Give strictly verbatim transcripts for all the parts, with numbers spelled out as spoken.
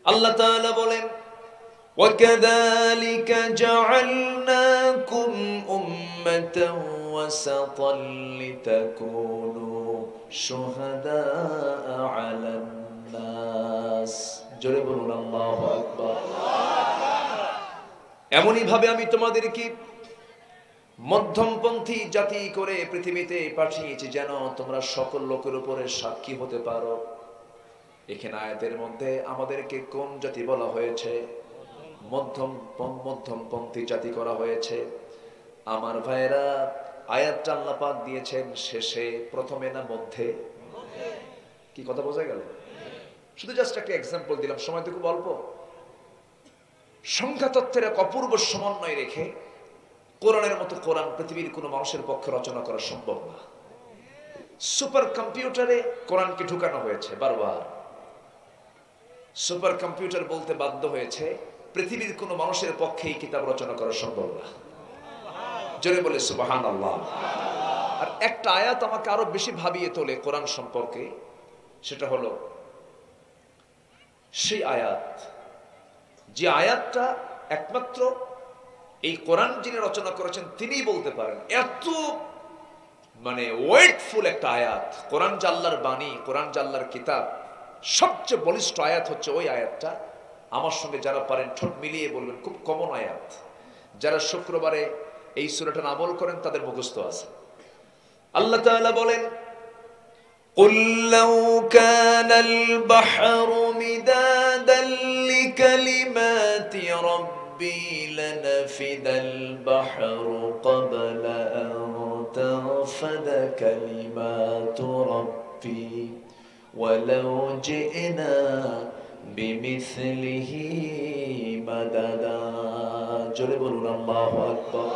আল্লাহ তাআলা বলেন وَكَذَلِكَ جَعَلْنَاكُمْ أُمَّةً وَسَطًا لِتَكُونُوا شُهَدَاءَ عَلَى النَّاسِ জোরে বলুন আল্লাহু আকবার। এমনই ভাবে আমি তোমাদেরকে মধ্যমপন্থী জাতি করে পৃথিবীতে পাঠিয়েছি যেন তোমরা সকল লোকের উপরে সাক্ষী হতে পারো। এখানে আয়াতের মধ্যে আমাদেরকে কোন জাতি বলা হয়েছে? মধ্যম মধ্যমপন্থী জাতি করা হয়েছে। আমার ভাইরা, আয়াতটা আল্লাহ পাক দিয়েছেন শেষে, প্রথমে না মধ্যে? কি কথা বোঝা গেল? শুধু জাস্ট একটা এক্সাম্পল দিলাম, সময় তো খুব অল্প। সংখ্যা তত্ত্বের এক অপূর্ব সমন্বয় রেখে কোরআনের মতো কোরআন পৃথিবীর কোনো মানুষের পক্ষে রচনা করা সম্ভব না। সুপার কম্পিউটারে কোরআনকে ঢুকানো হয়েছে বারবার। সুপার কম্পিউটার বলতে বাধ্য হয়েছে পৃথিবীর কোনো মানুষের পক্ষে এই কিতাব রচনা করা সম্ভব না। জোরে বলে সুবহানাল্লাহ। আর একটা আয়াত আমাকে আরো বেশি ভাবিয়ে তোলে কোরআন সম্পর্কে, সেটা হলো সেই আয়াত, যে আয়াতটা একমাত্র এই কোরআন যিনি রচনা করেছেন তিনিই বলতে পারেন। এত মানে ওয়েটফুল একটা আয়াত। কোরআন যে আল্লাহর বাণী, কোরআন যে আল্লাহর কিতাব, সবচেয়ে বলিষ্ঠ আয়াত হচ্ছে ওই আয়াতটা। আমার সঙ্গে যারা পারেন ঠোঁট মিলিয়ে বলবেন, খুব কমন আয়াত। যারা শুক্রবারে এই সূরাটা আমল করেন তাদের মুখস্থ আছে। আল্লাহ তাআলা বলেন, قُلْ لَوْ كَانَ الْبَحْرُ مِدَادًا لِكَلِمَاتِ رَبِّي لَنَفِدَ الْبَحْرُ قَبْلَ أَنْ تَنْفَدَ كَلِمَاتُ رَبِّي وَلَوْ جِئْنَا بِمِثْلِهِ مَدَدًا জোরে বলুন আল্লাহু আকবার।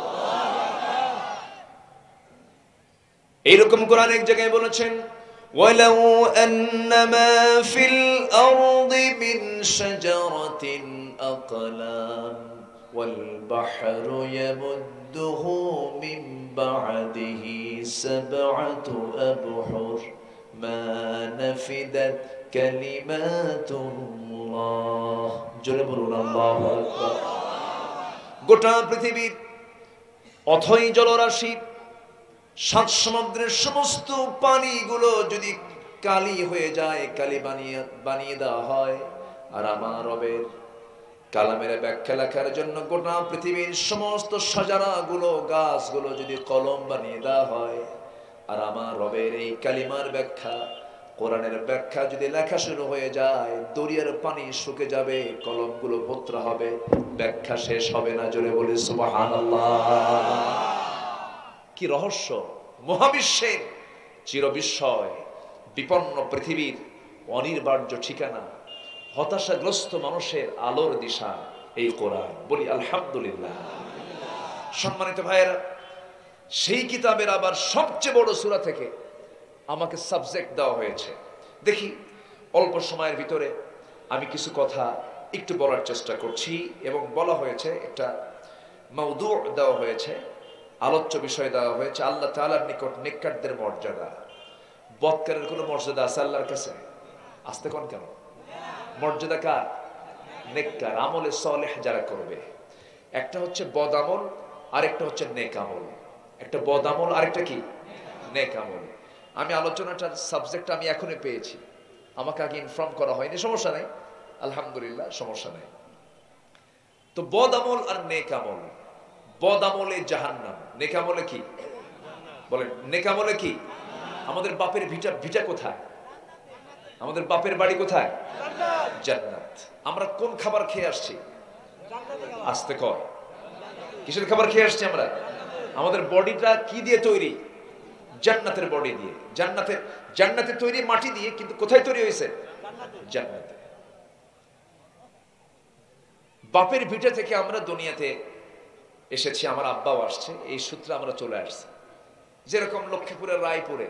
এইরকম কোরআন এক জায়গায় বলেছেন, وَلَوْ أَنَّ مَا فِي الْأَرْضِ مِنْ شَجَرَةٍ أَقْلَامٌ وَالْبَحْرُ يَمُدُّهُ مِنْ بَعْدِهِ سَبْعَةُ أَبْحُرٍ مَا نَفِدَتْ كَلِمَاتُ اللَّهِ জোরে বলুন আল্লাহু আকবার। গোটা পৃথিবীর অথই জলরাশি, সাত সমুদ্রের সমস্ত পানিগুলো যদি কালি হয়ে যায়, কালি বানিয়ে বানিয়ে দেওয়া হয়, আর আমার রবের কালামের ব্যাখ্যা লেখার জন্য গোটা পৃথিবীর সমস্ত সাজারাগুলো, গাছগুলো যদি কলম বানিয়ে দেওয়া হয়, আর আমার রবের এই কালিমার ব্যাখ্যা, কোরআনের ব্যাখ্যা যদি লেখা শুরু হয়ে যায়, দরিয়ার পানি শুকে যাবে, কলমগুলো ভোত্রা হবে, ব্যাখ্যা শেষ হবে না। জোরে বলি সুবহানাল্লাহ। কি রহস্য! মহাবিশ্বের চিরবিস্ময়, বিপন্ন পৃথিবীর অনির্বার্য ঠিকানা, হতাশাগ্রস্ত মানুষের আলোর দিশা এই কোরআন। বলি আলহামদুলিল্লাহ। সম্মানিত ভাইয়েরা, সেই কিতাবের আবার সবচেয়ে বড় সূরা থেকে আমাকে সাবজেক্ট দেওয়া হয়েছে। দেখি অল্প সময়ের ভিতরে আমি কিছু কথা একটু বলার চেষ্টা করছি। এবং বলা হয়েছে, একটা মাউদু দেওয়া হয়েছে, আলোচ্য বিষয় দেওয়া হয়েছে, আল্লাহ তাআলার নিকট নেককারদের মর্যাদা। বদকারের কোনো মর্যাদা আছে আল্লাহর কাছে? আসতে কোন কেন? মর্যাদা কার? নেককার, আমলে সালেহ যারা করবে। একটা হচ্ছে বদ আমল, আরেকটা হচ্ছে নেক আমল। একটা বদ আমল, আরেকটা কি? নেক আমল। আমি আলোচনাটার সাবজেক্টটা আমি এখনই পেয়েছি, আমাকে আগে ইনফর্ম করা হয়নি। সমস্যা নেই, আলহামদুলিল্লাহ, সমস্যা নেই। তো বদ আমল আর নেক আমল। বদ আমলে জাহান্নাম, নেক আমলে কি? বলেন, নেক আমলে কি? আমাদের বাপের ভিটা ভিটা কোথায়? আমাদের বাপের বাড়ি কোথায়? জান্নাত। আমরা কোন খাবার খেয়ে আসছি? আস্তে কর, কিসের খাবার খেয়ে আসছি আমরা? আমাদের বডিটা কি দিয়ে তৈরি? জান্নাতের বডি দিয়ে। জান্নাতের জান্নাতে তৈরি মাটি দিয়ে, কিন্তু কোথায় তৈরি হয়েছে? জান্নাতে। বাপের ভিটা থেকে আমরা দুনিয়াতে এসেছি, আমার আব্বাও আসছে, এই সূত্রে আমরা চলে আসছি। যেরকম লক্ষ্মীপুরের রায়পুরে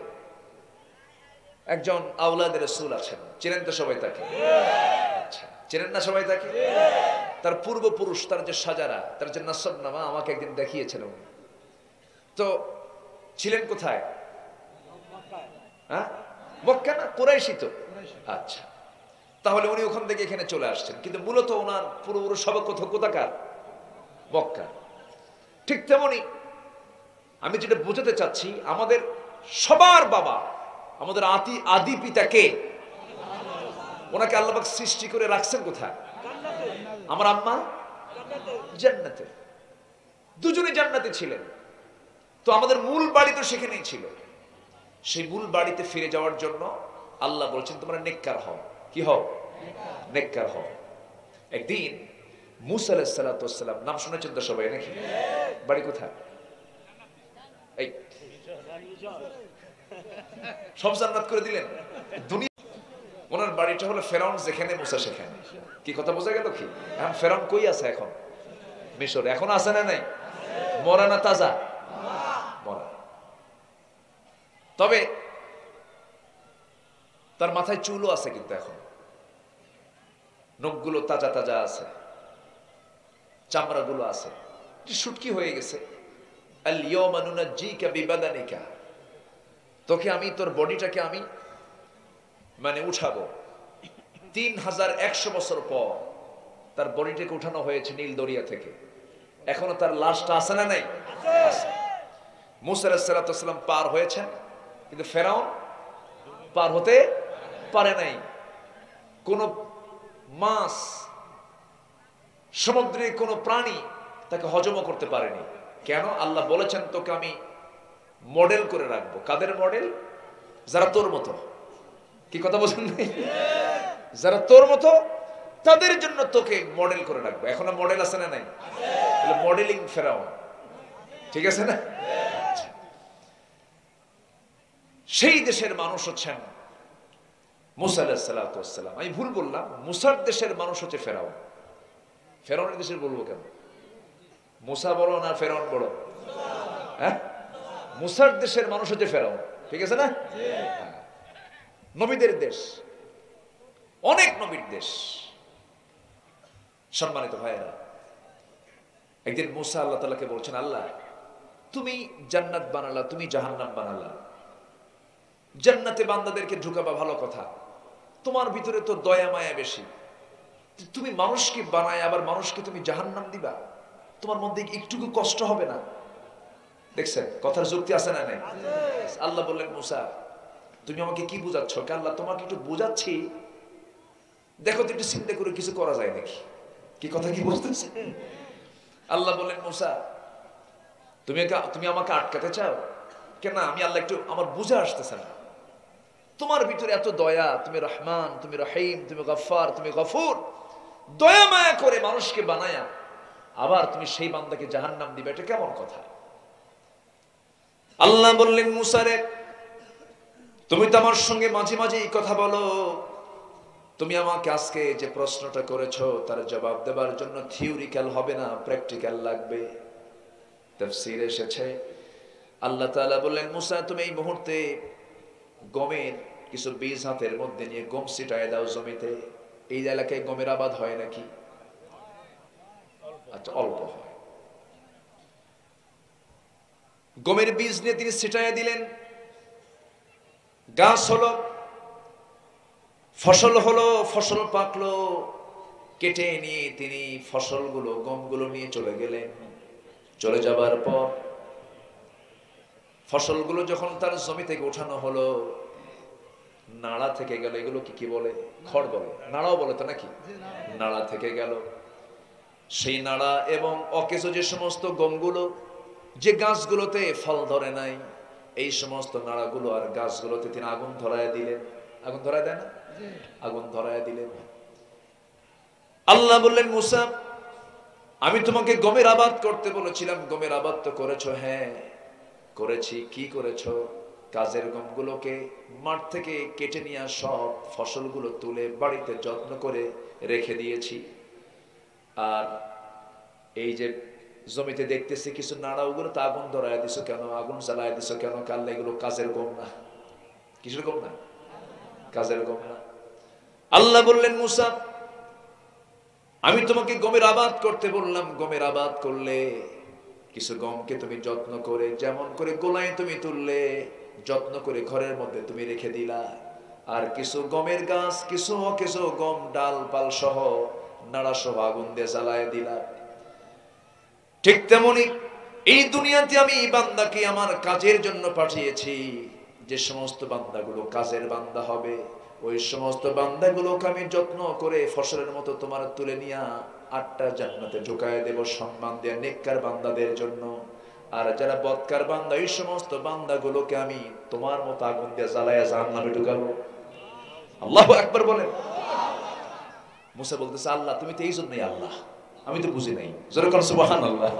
একজন আওলাদ রাসূল আছেন, চেনেন তো সবাই তাকে? আচ্ছা, চেনেন না সবাই তাকে? তার পূর্বপুরুষ, তার যে সাজারা, তার যে নাসব নামা আমাকে একদিন দেখিয়েছেন উনি। তো ছিলেন কোথায়? হ্যাঁ, মক্কা না? কুরাইশি তো। আচ্ছা, তাহলে উনি ওখান থেকে এখানে চলে আসছেন, কিন্তু মূলত ওনার পুরো সব কোথাও কোথাকার মক্কা। ঠিক তেমনি আমি যেটা বোঝাতে চাচ্ছি, আমাদের সবার বাবা, আমাদের আদি আদি পিতা কে? ওনাকে আল্লাহ পাক সৃষ্টি করে রাখছেন কোথায়? আমার আম্মা জান্নাতে, দুজনে জান্নাতে ছিলেন। তো আমাদের মূল বাড়ি তো সেখানেই ছিল। সেই মূল বাড়িতে ফিরে যাওয়ার জন্য আল্লাহ বলছেন তোমরা নেককার হও। কি হও? নেককার হও। একদিন মুসা আলাইহিস সালাতু ওয়াস সালাম, নাম শুনেছেন তো সবাই নাকি? বাড়ি কোথায়? এই সব জান্নাত করে দিলেন দুনিয়া। ওনার বাড়িটা হলো ফেরাউন যেখানে, মুসা সেখানে। কি কথা বোঝা গেল? কি এখন ফেরাউন কই আছে? এখন মিশর। এখন আছে না নাই? মরা না তাজা? মরা। তবে তার মাথায় চুলও আছে, কিন্তু এখন নখগুলো তাজা তাজা আছে, চামড়াগুলো আছে, শুটকি হয়ে গেছে। আল ইয়াওমা নুনাজ্জিকা বিবাদানিকা, তোকে আমি, তোর বডিটাকে আমি মানে উঠাবো। তিন হাজার একশো বছর পর তার বডিটাকে উঠানো হয়েছে নীল দরিয়া থেকে। এখনো তার লাশটা আছে না নাই? মুসা আলাইহিস সালাতু ওয়াস সালাম পার হয়েছেন, কিন্তু ফেরাউন পার হতে পারে নাই। কোন মাছ, সমুদ্রের কোন প্রাণী তাকে হজমও করতে পারেনি। কেন? আল্লাহ বলেছেন তোকে আমি মডেল করে রাখবো। কাদের মডেল? যারা তোর মতো। কি কথা বলছেন? যারা তোর মতো তাদের জন্য তোকে মডেল করে রাখবো। এখনো মডেল আছে না নাই? মডেলিং ফেরাউন, ঠিক আছে না? সেই দেশের মানুষ হচ্ছেন মুসা আলাইহিস সালাতু ওয়াস সালাম। আমি ভুল বললাম, মুসার দেশের মানুষ হচ্ছে ফেরাউন। ফেরাউনের দেশের বলবো কেন? মুসা বড় না ফেরাউন বড়? হ্যাঁ, মুসার দেশের মানুষ হচ্ছে ফেরাউন, ঠিক আছে না? নবীদের দেশ, অনেক নবীর দেশ। সম্মানিত ভাইয়েরা, একদিন মুসা আল্লাহ তাআলাকে বলছেন, আল্লাহ তুমি জান্নাত বানালা, তুমি জাহান্নাম বানালা, জান্নাতে বান্দাদেরকে ঢুকাবা ভালো কথা, তোমার ভিতরে তো দয়া মায়া বেশি, তুমি মানুষকে বানায় আবার মানুষকে তুমি জাহান্নাম দিবা, তোমার মধ্যে একটুকু কষ্ট হবে না? দেখছেন কথার যুক্তি আছে না নাই? আল্লাহ বললেন, মুসা তুমি আমাকে কি বুঝাচ্ছ? আল্লাহ তোমাকে একটু বুঝাচ্ছি, দেখো তো একটু চিন্তা করে কিছু করা যায় নাকি। কি কথা কি বুঝতেছে? আল্লাহ বললেন, মুসা তুমি তুমি আমাকে আটকাতে চাও কেন? আমি আল্লাহ একটু, আমার বুঝে আসতেছে না, তোমার ভিতরে এত দয়া, তুমি রহমান, তুমি রহিম, তুমি গফফার, তুমি গফুর, দয়া মায়া করে মানুষকে বানায়া আবার তুমি সেই বান্দাকে জাহান্নাম দিবে, এটা কেমন কথা? আল্লাহ বললেন, মুসা রে তুমি তো আমার সঙ্গে মাঝে মাঝে এই কথা বলো, তুমি আমাকে আজকে যে প্রশ্নটা করেছো তার জবাব দেবার জন্য থিওরিক্যাল হবে না, প্র্যাকটিক্যাল লাগবে। তাফসীরে এসেছে আল্লাহ তাআলা বললেন, মুসা তুমি এই মুহূর্তে গমের কিছু বীজ হাতের মধ্যে নিয়ে গম ছিটায় দাও জমিতে। এই এলাকায় গমের আবাদ হয় নাকি? আচ্ছা, অল্প হয়। গমের বীজ নিয়ে তিনি ছিটায় দিলেন, গাছ হলো, ফসল হলো, ফসল পাকলো, কেটে নিয়ে তিনি ফসলগুলো, গমগুলো নিয়ে চলে গেলেন। চলে যাবার পর ফসলগুলো যখন তার জমি থেকে উঠানো হলো, নাড়া থেকে গেল। এগুলো কি কি বলে? খড় বলে, নাড়াও বলে তো নাকি? নাড়া থেকে গেল। সেই নাড়া এবং অকেজো যে সমস্ত গমগুলো, যে গাছগুলোতে ফল ধরে নাই, এই সমস্ত নাড়াগুলো আর গাছগুলোতে তিনি আগুন ধরায় দিলেন। আগুন ধরায় দেয় না? আগুন ধরায় দিলেন। আল্লাহ বললেন, মুসা আমি তোমাকে গমের আবাদ করতে বলেছিলাম, গমের আবাদ তো করেছো। হ্যাঁ করেছি। কি করেছো? কাজের গমগুলোকে মাঠ থেকে কেটে নিয়ে সব ফসলগুলো তুলে বাড়িতে যত্ন করে রেখে দিয়েছি। আর এই যে জমিতে দেখতেছি কিছু নাড়া, ওগুলো তো আগুন ধরায় দিছো কেন? আগুন জ্বালায় দিছো কেন? কাল এগুলো কাজের গম না? কিসের গম না? কাজের গম না। আল্লাহ বললেন, মুসা আমি তোমাকে গমের আবাদ করতে বললাম, গমের আবাদ করলে কিছু গমকে তুমি যত্ন করে, যেমন করে গোলায় তুমি তুললে, যত্ন করে ঘরের মধ্যে তুমি রেখে দিলা। আর কিছু গমের গাছ, কিছু কিছু গম ডাল পাল সহ নাড়া সহ আগুন দিয়ে জ্বালায় দিলাম। ঠিক তেমনি এই দুনিয়াতে আমি বান্দাকে আমার কাজের জন্য পাঠিয়েছি। যে সমস্ত বান্দাগুলো কাজের বান্দা হবে, ওই সমস্ত বান্দাগুলোকে আমি যত্ন করে ফসলের মতো তোমার তুলে নিয়ে আটটা জান্নাতে ঢুকায় দেব সম্মান দিয়ে নেককার বান্দাদের জন্য। আর যারা বদকার বান্দা, এই সমস্ত বান্দাগুলোকে আমি তোমার মতো আগুন দিয়ে জ্বালায়া জাহান্নামে ঢুকাবো। আল্লাহু আকবার বলেন। মুসা বলতেছে, আল্লাহ তুমি তো এই জন্যই আল্লাহ, আমি তো বুঝি নাই। জোরে কোন সুবহানাল্লাহ।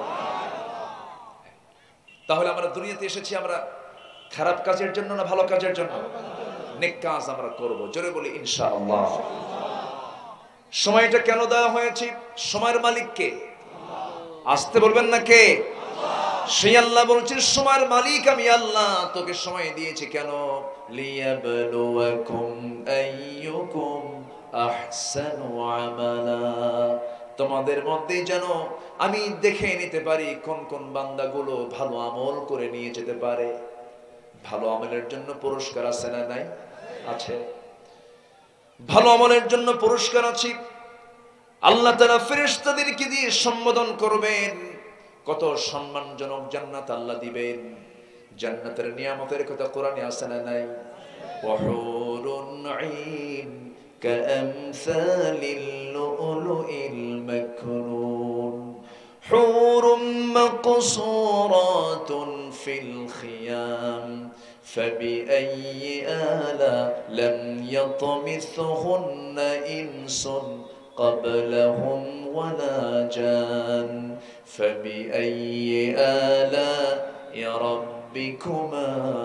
তাহলে আমরা দুনিয়াতে এসেছি আমরা খারাপ কাজের জন্য না ভালো কাজের জন্য? নেক কাজ আমরা করব, জোরে বলি ইনশাআল্লাহ। সময়টা কেন দেওয়া হয়েছে? সময়ের মালিক কে? আসতে বলবেন না কে? সেই আল্লাহ বলছেন সময়ের মালিক আমি আল্লাহ। তোকে সময় দিয়েছি কেন? লিয়াবলুয়াকুম আইয়ুকুম আহসানু আমালা, তোমাদের মধ্যে যেন আমি দেখে নিতে পারি কোন কোন বান্দাগুলো ভালো আমল করে নিয়ে যেতে পারে। ভালো আমলের জন্য পুরস্কার আছে না নাই? আছে। ভালো আমলের জন্য পুরস্কার আছে। আল্লাহ তাআলা ফেরেশতাদেরকে দিয়ে সম্বোধন করবেন, কত সম্মানজনক জান্নাত আল্লাহ দিবেন। জান্নাতের নিয়ামতের কথা কোরআনে আছে না নাই? ওয়াহুরুন আইন কাআমসালিল লুলুইল মাকনুন হুরুম মাকসুরাতুন ফিল খিয়াম ফাবিআইয়ি আলা লাম ইয়াতমিসহুন্না ইনসুন قبلهم ولا جان فبأي آلاء ربكما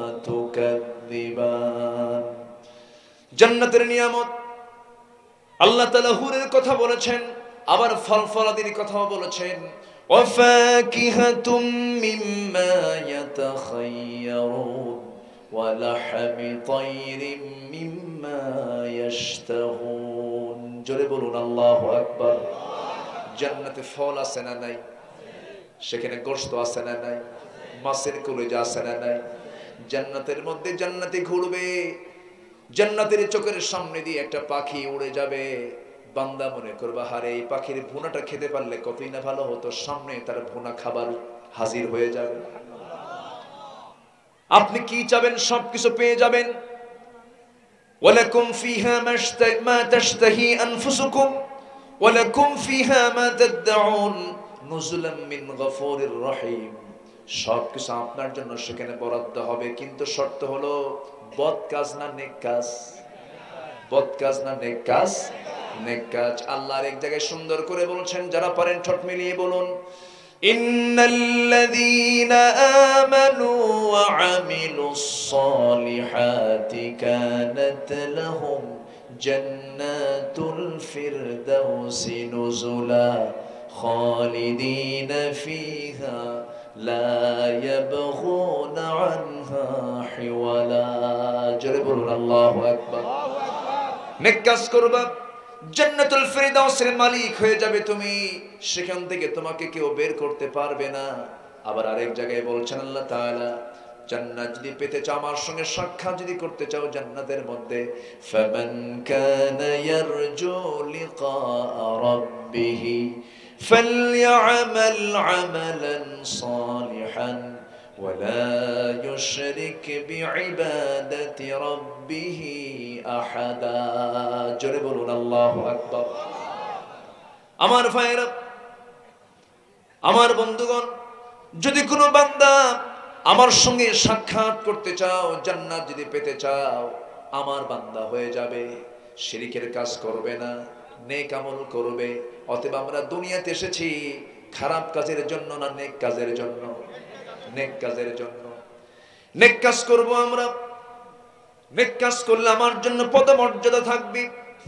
تكذبان। জান্নাতের নিয়ামত আল্লাহ তাআলা হুরের কথা বলেছেন, আবার ফল ফলাদির কথাও বলেছেন। ওয়াফাকিহাতুম মিম্মা ইয়াতাখায়্যারুন ওয়া লাহমি তায়রিম মিম্মা ইয়াশতাহুন। জোরে বলুন আল্লাহু আকবার। জান্নাতে ফল আছে না নাই? সেখানে গোশত আছে না নাই? মাছের কলিজা আছে না নাই? জান্নাতের মধ্যে জান্নাতে ঘুরবে, জান্নাতের চোখের সামনে দিয়ে একটা পাখি উড়ে যাবে। বান্দা মনে করবে, হারে এই পাখির ভুনাটা খেতে পারলে কতই না ভালো হতো, সামনে তার ভুনা খাবার হাজির হয়ে যাবে। আপনি কি চাবেন সবকিছু পেয়ে যাবেন। ওয়ালাকুম ফিহা মা তাশতাহি আনফুসুকুম ওয়ালাকুম ফিহা মা তাদউন নুজুলাম মিন গফুরির রহিম। সবকিছু আপনার জন্য সেখানে বরাদ্দ হবে, কিন্তু শর্ত হলো বদ কাজ না নেক কাজ। বদ কাজ না নেক কাজ? নেক কাজ। আল্লাহর এক জায়গায় সুন্দর করে বলছেন, যারা পারেন ঠোঁট মিলিয়ে বলুন, ইন্নাল্লাযীনা আমানু ওয়া আমিলুস সালিহাতি কানাত লাহুম জান্নাতুল ফিরদাউসি নুজুলা খালিদিনা ফিহা লা ইয়াবগুনা আনহা হিওয়ালা। জোরে বলুন আল্লাহু আকবার। নেক কাজ করবা, জান্নাতুল ফিরদাউসের মালিক হয়ে যাবে তুমি, সেখান থেকে তোমাকে কেউ বের করতে পারবে না। আবার আরেক জায়গায় বলছেন আল্লাহ তাআলা, জান্নাত যদি পেতে চাও, আমার সঙ্গে সাক্ষাৎ যদি করতে চাও জান্নাতের মধ্যে, ফামান কানা ইয়ারজু লিকা রাব্বিহি ফালইআমাল আমালান সালিহান ওয়ালা ইউশরিক বিইবাদাতি রাব্বিহি আহাদা। জোরে বলুন আল্লাহু আকবার। আমার ভাইরা, আমার বন্ধুগণ, যদি কোনো বান্দা আমার সঙ্গে সাক্ষাৎ করতে চাও, জান্নাত যদি পেতে চাও, আমার বান্দা হয়ে যাবে, শিরকের কাজ করবে না, নেক আমল করবে। অতএব আমরা দুনিয়াতে এসেছি খারাপ কাজের জন্য না নেক কাজের জন্য? নেক কাজের জন্য। নেক কাজ করব আমরা। নেক কাজ করলে আমার জন্য পদমর্যাদা থাকবে।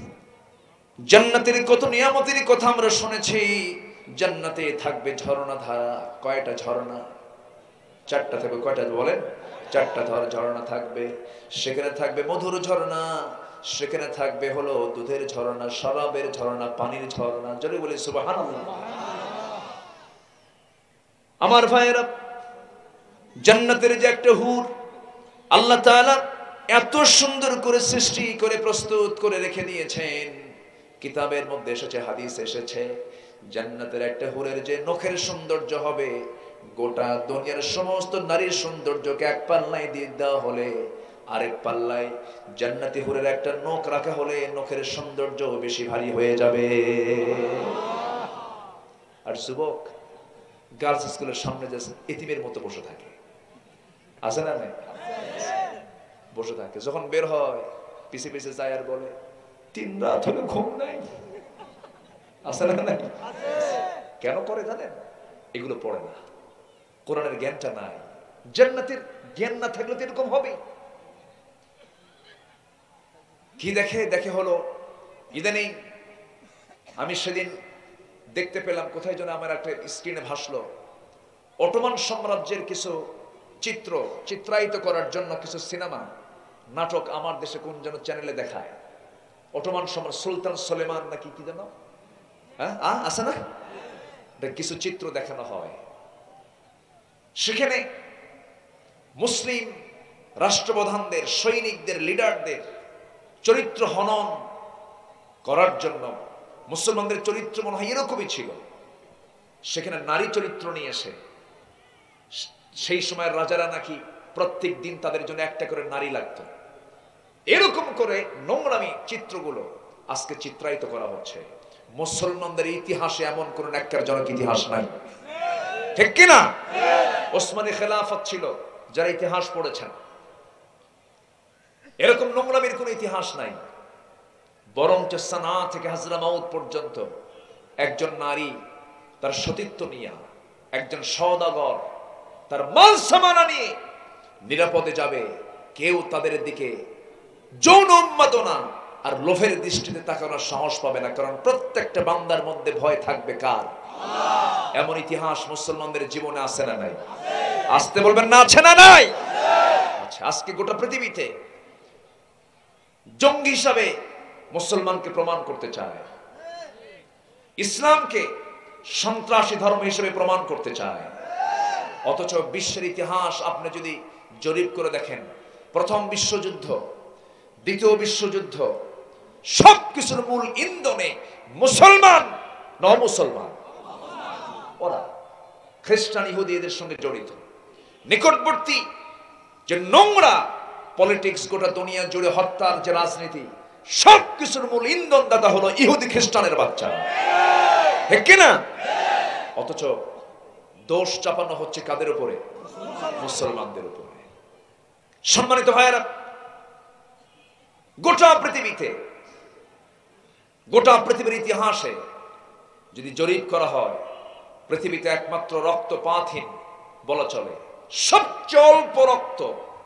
জান্নাতের কত নিয়ামতের কথা আমরা শুনেছি। জান্নাতে থাকবে ঝর্ণা ধারা। কয়টা ঝর্ণা? চারটা থাকবে। কয়টা বলেন? চারটা ঝর্ণা থাকবে। সেখানে থাকবে মধুর ঝর্ণা, সেখানে থাকবে হলো দুধের ঝর্ণা, শরাবের ঝর্ণা, পানির ঝর্ণা। জোরে বলি সুবহানাল্লাহ। আমার ভাইয়েরা, জান্নাতের যে একটা হুর, আল্লাহ তাআলা এত সুন্দর করে সৃষ্টি করে প্রস্তুত করে রেখে দিয়েছেন। কিতাবের মধ্যে এসেছে, হাদিস এসেছে, জান্নাতের একটা হুরের যে নখের সৌন্দর্য হবে, গোটা দুনিয়ার সমস্ত নারীর সৌন্দর্যকে এক পাল্লায় দিয়ে দেওয়া হলে আরেক পাল্লায় জান্নাতি হুরের একটা নখ রাখা হলে নখের সৌন্দর্য বেশি ভারী হয়ে যাবে। আর যুবক গার্লস স্কুলের সামনে যে এতিমের মতো বসে থাকে, আছে না নাই? বসে থাকে, যখন বের হয় পিছে পিছে যায় আর বলে তিন রাত হলে ঘুম নাই, আছে না নাই? কেন করে জানেন? এগুলো পড়ে না, কোরআনের জ্ঞানটা নাই। জান্নাতের জ্ঞান না থাকলে তো এরকম হবে। কি দেখে দেখে হলো ইদানিং আমি সেদিন দেখতে পেলাম, কোথায় যেন আমার একটা স্ক্রিনে ভাসলো, অটোমান সাম্রাজ্যের কিছু চিত্র চিত্রায়িত করার জন্য কিছু সিনেমা নাটক আমার দেশে কোন যেন চ্যানেলে দেখায়। অটোমান সম্রাট সুলতান সুলেমান নাকি কি যেন, হ্যাঁ আছে না, কিছু চিত্র দেখানো হয়। সেখানে মুসলিম রাষ্ট্রপ্রধানদের, সৈনিকদের, লিডারদের চরিত্র হনন করার জন্য, মুসলমানদের চরিত্র মনে হয় এরকমই ছিল, সেখানে নারী চরিত্র নিয়ে এসে, সেই সময় রাজারা নাকি প্রত্যেক দিন তাদের জন্য একটা করে নারী লাগতো, এরকম করে নোংরামি চিত্রগুলো আজকে চিত্রায়িত করা হচ্ছে। মুসলমানদের ইতিহাসে এমন কোন ন্যাক্কারজনক ইতিহাস নাই, ঠিক কিনা? ওসমানী খেলাফত ছিল, যারা ইতিহাস পড়েছেন, এরকম নোংরামির কোন ইতিহাস নাই। বরঞ্চ সানা থেকে হাজরা মাউত পর্যন্ত একজন নারী তার সতীত্ব নিয়ে, একজন সওদাগর তার মাল সামানা নিয়ে নিরাপদে যাবে, কেউ তাদের দিকে যৌন উন্মাদনা আর লোভের দৃষ্টিতে তাকানোর সাহস পাবে না, কারণ প্রত্যেকটা বান্দার মধ্যে ভয় থাকবে কার? এমন ইতিহাস মুসলমানদের জীবনে আছে না নাই? আসতে বলবেন না, আছে না নাই? আচ্ছা, আজকে গোটা পৃথিবীতে জঙ্গি হিসাবে মুসলমানকে প্রমাণ করতে চায়, ইসলামকে সন্ত্রাসী ধর্ম হিসেবে প্রমাণ করতে চায়। অথচ বিশ্বের ইতিহাস আপনি যদি জরিপ করে দেখেন, প্রথম বিশ্বযুদ্ধ, দ্বিতীয় বিশ্বযুদ্ধ, সবকিছুর মূল ইন্ধনে মুসলমান ন মুসলমান, ওরা খ্রিস্টান ইহুদি এদের সঙ্গে জড়িত। নিকটবর্তী যে নোংরা পলিটিক্স, গোটা দুনিয়া জুড়ে হত্যার যে রাজনীতি, সবকিছুর মূল ইন্ধন দাতা হলো ইহুদি খ্রিস্টানের বাচ্চা, ঠিক কিনা? অথচ দোষ চাপানো হচ্ছে কাদের উপরে? মুসলমানদের উপরে। সম্মানিত ভাইয়েরা, গোটা পৃথিবীতে, গোটা পৃথিবীর ইতিহাসে যদি জরিপ করা হয়, পৃথিবীতে একমাত্র রক্তপাতহীন বলা চলে, সবচেয়ে অল্প রক্ত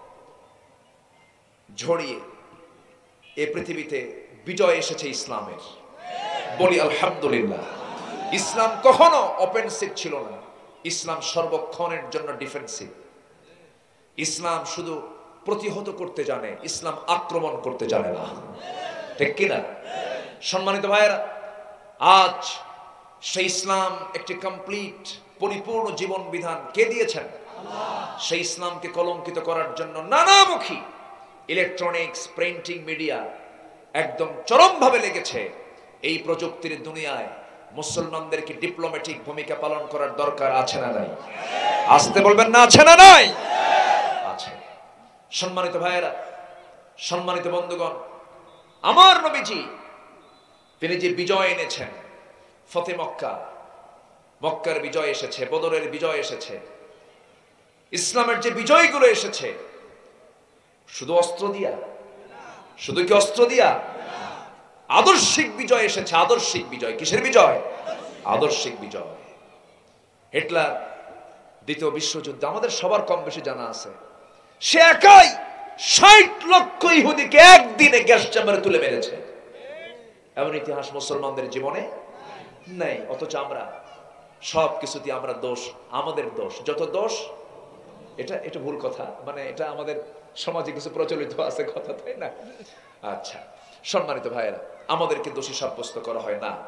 ঝরিয়ে এ পৃথিবীতে বিজয় এসেছে ইসলামের। বলি আলহামদুলিল্লাহ। ইসলাম কখনো অফেন্সিভ ছিল না, ইসলাম সর্বক্ষণের জন্য ডিফেন্সিভ। ইসলাম শুধু প্রতিহত করতে জানে, ইসলাম আক্রমণ করতে জানে না, ঠিক কিনা? সম্মানিত ভাইয়েরা, আজ সেই ইসলাম একটি কমপ্লিট পরিপূর্ণ জীবন বিধান কে দিয়েছেন? সেই ইসলামকে কলঙ্কিত করার জন্য নানামুখী ইলেকট্রনিক্স, প্রিন্টিং মিডিয়া একদম চরমভাবে লেগেছে। এই প্রযুক্তির দুনিয়ায় মুসলমানদেরকে ডিপ্লোম্যাটিক ভূমিকা পালন করার দরকার আছে না নাই? আসতে বলবেন না, আছে না নাই? আছে। সম্মানিত ভাইয়েরা, সম্মানিত বন্ধুগণ, আমার নবীজি তিনি যে বিজয় এনেছেন, ফতে মক্কা, মক্কার বিজয় এসেছে, বদরের বিজয় এসেছে, ইসলামের যে বিজয়গুলো এসেছে, শুধু অস্ত্র দিয়া, শুধু কি অস্ত্র দিয়া? আদর্শিক বিজয় এসেছে। আদর্শিক বিজয়। কিসের বিজয়? আদর্শিক বিজয়। হিটলার দ্বিতীয় বিশ্বযুদ্ধে, আমাদের সবার কম বেশি জানা আছে, সে একাই ষাট লক্ষ ইহুদিকে একদিনে গ্যাস চেম্বারে তুলে মেরেছে। এমন ইতিহাস মুসলমানদের জীবনে নেই। অথচ আমরা সব কিছুতে আমরা দোষ, আমাদের দোষ, যত দোষ। এটা এটা ভুল কথা, মানে এটা আমাদের সমাজে কিছু প্রচলিত আছে কথা, তাই না? আচ্ছা, সম্মানিত ভাইয়েরা, আমাদেরকে দোষী সাব্যস্ত করা হয় না।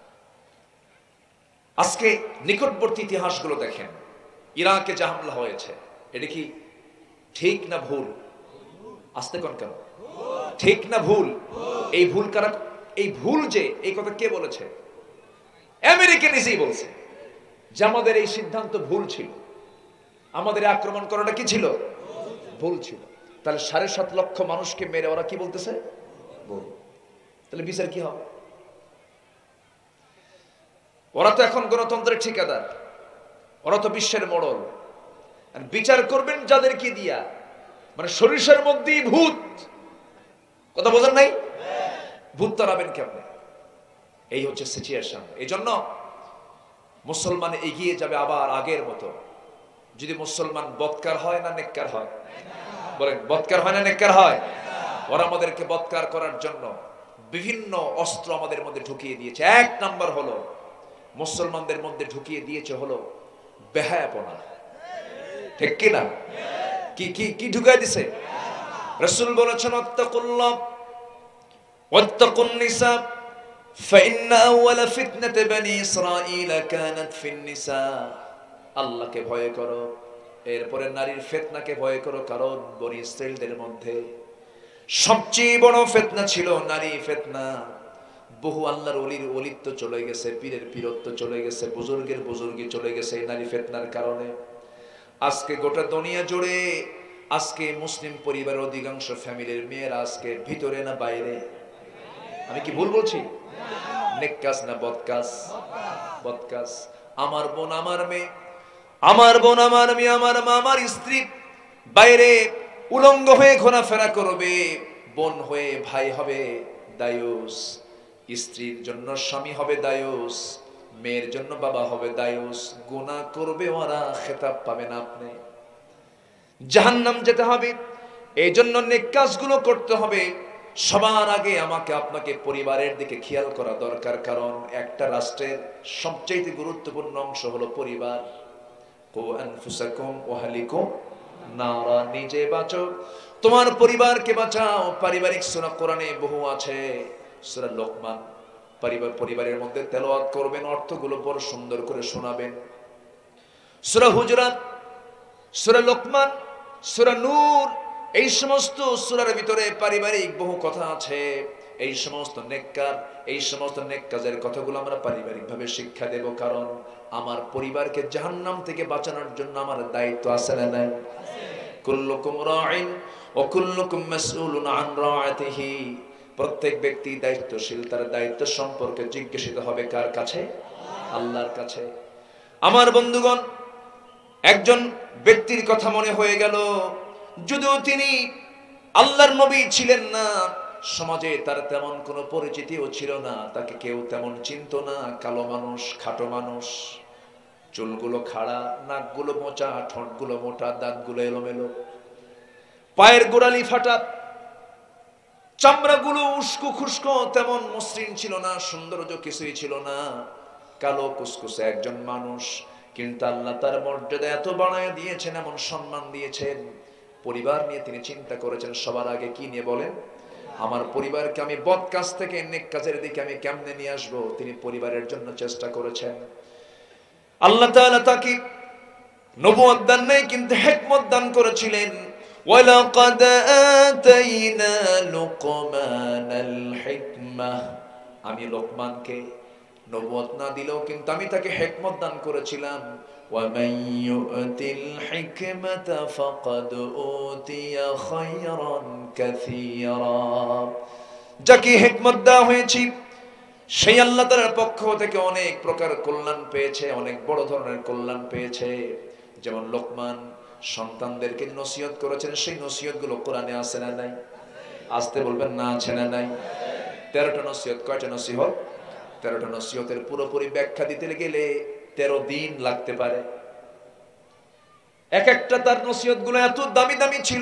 আজকে নিকটবর্তী ইতিহাসগুলো দেখেন, ইরাকে যে হামলা হয়েছে, এটা কি ঠিক না ভুল? আস্তে কোন কেন? ঠিক না ভুল? এই ভুল কারা, এই ভুল যে এই কথা কে বলেছে? আমেরিকা নিজেই বলছে যে আমাদের এই সিদ্ধান্ত ভুল ছিল, আমাদের আক্রমণ করাটা কি ছিল? ভুল ছিল। তাহলে সাড়ে সাত লক্ষ মানুষকে মেরে ওরা কি বলতেছে? ভুল। তাহলে বিচার কি হবে? ওরা তো এখন গণতন্ত্রের ঠিকাদার, ওরা তো বিশ্বের মোড়ল। আর বিচার করবেন যাদেরকে দিয়া, মানে সরিষার মধ্যেই ভূত, কথা বোঝেন নাই? ভূত তাড়াবেন কেমনে? এই হচ্ছে সিচুয়েশন। এই জন্য মুসলমান এগিয়ে যাবে আবার আগের মতো যদি মুসলমান বৎকার হয় না নেককার হয়? বলেন, বৎকার হয় না নেককার হয়? ওরা আমাদেরকে বৎকার করার জন্য বিভিন্ন অস্ত্র আমাদের মধ্যে ঢুকিয়ে দিয়েছে। এক নাম্বার হলো মুসলমানদের মধ্যে ঢুকিয়ে দিয়েছে হলো বেহায়াপনা। ঠিক কি না? কি কি কি ঢুকাই দিছে? রাসূল বলেছেন ওয়াত্তাকুল্লাহ ওয়াত্তাকুন নিসা ফাইন্না আউয়ালা ফিতনাতি বনি ইসরাঈল কানাত ফিন নিসা। আল্লাহকে ভয় করো, এরপরে নারীর ফিতনাকে ভয় করো, কারণ বনি ইসরাঈলদের মধ্যে সবচেয়ে বড় ফিতনা ছিল নারী ফিতনা। বহু আল্লাহর ওলির ওলিত্ব চলে গেছে, পীরের পীরত্ব চলে গেছে, বুজুর্গের বুজুর্গি চলে গেছে এই নারী ফিতনার কারণে। আজকে গোটা দুনিয়া জুড়ে আজকে মুসলিম পরিবারের অধিকাংশ ফ্যামিলির মেয়েরা আজকে ভিতরে না বাইরে? আমি কি ভুল বলছি? নেককাজ না বদকাজ? বদকাজ। আমার বোন আমার মেয়ে, আমার বোন আমার মেয়ে, আমার মা আমার স্ত্রী বাইরে উলঙ্গ হয়ে ঘোরাফেরা করবে, বোন হয়ে ভাই হবে দায়ুস, স্ত্রীর জন্য স্বামী হবে দায়ুস, মেয়ের জন্য বাবা হবে দায়ুস। গুনাহ করবে ওরা, খেতাব পাবেন আপনি, জাহান্নাম যেতে হবে। এই জন্য নেক কাজগুলো করতে হবে। সবার আগে আমাকে আপনাকে পরিবারের দিকে খেয়াল করা দরকার, কারণ একটা রাষ্ট্রের সবচেয়ে গুরুত্বপূর্ণ অংশ হলো পরিবার। কু আনফুসাকুম ওয়া আহলিকুম নারা, নিজে বাঁচো, তোমার পরিবারকে বাঁচাও। পারিবারিক সূরা কোরআনে বহু আছে। সূরা লোকমান পরিবার পরিবারের মধ্যে তেলাওয়াত করবেন, অর্থগুলো বড় সুন্দর করে শোনাবেন। সূরা হুজুরাত, সূরা লোকমান, সূরা নূর, এই সমস্ত সূরার ভিতরে পারিবারিক বহু কথা আছে। এই সমস্ত নেককার, এই সমস্ত নেক কাজের কথাগুলো আমরা পারিবারিকভাবে শিক্ষা দেব, কারণ আমার পরিবারকে জাহান্নাম থেকে বাঁচানোর জন্য আমার দায়িত্ব আছে না নাই? কুল্লুকুম রাঈন ওয়া কুল্লুকুম মাসউলুন আন রাআতিহি। প্রত্যেক ব্যক্তি দায়িত্বশীল, তার দায়িত্ব সম্পর্কে জিজ্ঞাসিত হবে কার কাছে? আল্লাহর কাছে। আমার বন্ধুগণ, একজন ব্যক্তির কথা মনে হয়ে গেল, যদিও তিনি আল্লাহর নবী ছিলেন না, সমাজে তার তেমন কোনো পরিচিতিও ছিল না, তাকে কেউ তেমন চিনত না। কালো মানুষ, খাটো মানুষ, চুলগুলো খাড়া, নাকগুলো মোচা, ঠোঁটগুলো মোটা, দাঁতগুলো এলোমেলো, পায়ের গোড়ালি ফাটা, চামড়াগুলো উস্কো খুস্কো, তেমন মসৃণ ছিল না, সৌন্দর্য কিছুই ছিল না, কালো কুসকুসে একজন মানুষ। কিন্তু আল্লাহ তার মর্যাদা এত বাড়ায় দিয়েছেন, এমন সম্মান দিয়েছেন। পরিবার নিয়ে তিনি চিন্তা করেছেন সবার আগে কি নিয়ে বলেন? আমার পরিবারকে আমি বদ কাজ থেকে নেক কাজের দিকে আমি কেমনে নিয়ে আসবো, তিনি পরিবারের জন্য চেষ্টা করেছেন। আল্লাহ তাআলা তাকে নবুয়ত দান নাই, কিন্তু হিকমত দান করেছিলেন। ওয়ালাকাদ আতাইনা লুকমানাল হিকমাহ, আমি লোকমানকে নবুয়ত না দিলেও কিন্তু আমি তাকে হিকমত দান করেছিলাম। ওয়া মান ইউতিল হিকমাতা ফাকাদ উতিয়া খায়রান কাসীরা, যাকে হিকমত দেওয়া হয়েছে সেই আল্লাহ তাআলার পক্ষ থেকে অনেক প্রকার কল্যাণ পেয়েছে, অনেক বড় ধরনের কল্যাণ পেয়েছে। যেমন লোকমান সন্তানদেরকে নসিহত করেছেন, সেই নসিহতগুলো কোরআনে আছে না নাই? আসতে বলবেন না, আছে না নাই? তেরোটা নসিহত। কয়টা নসিহত? তেরোটা নসিহতের পুরোপুরি ব্যাখ্যা দিতে গেলে তেরো দিন লাগতে পারে। এক একটা তার নসিহত গুলো এত দামি দামি ছিল।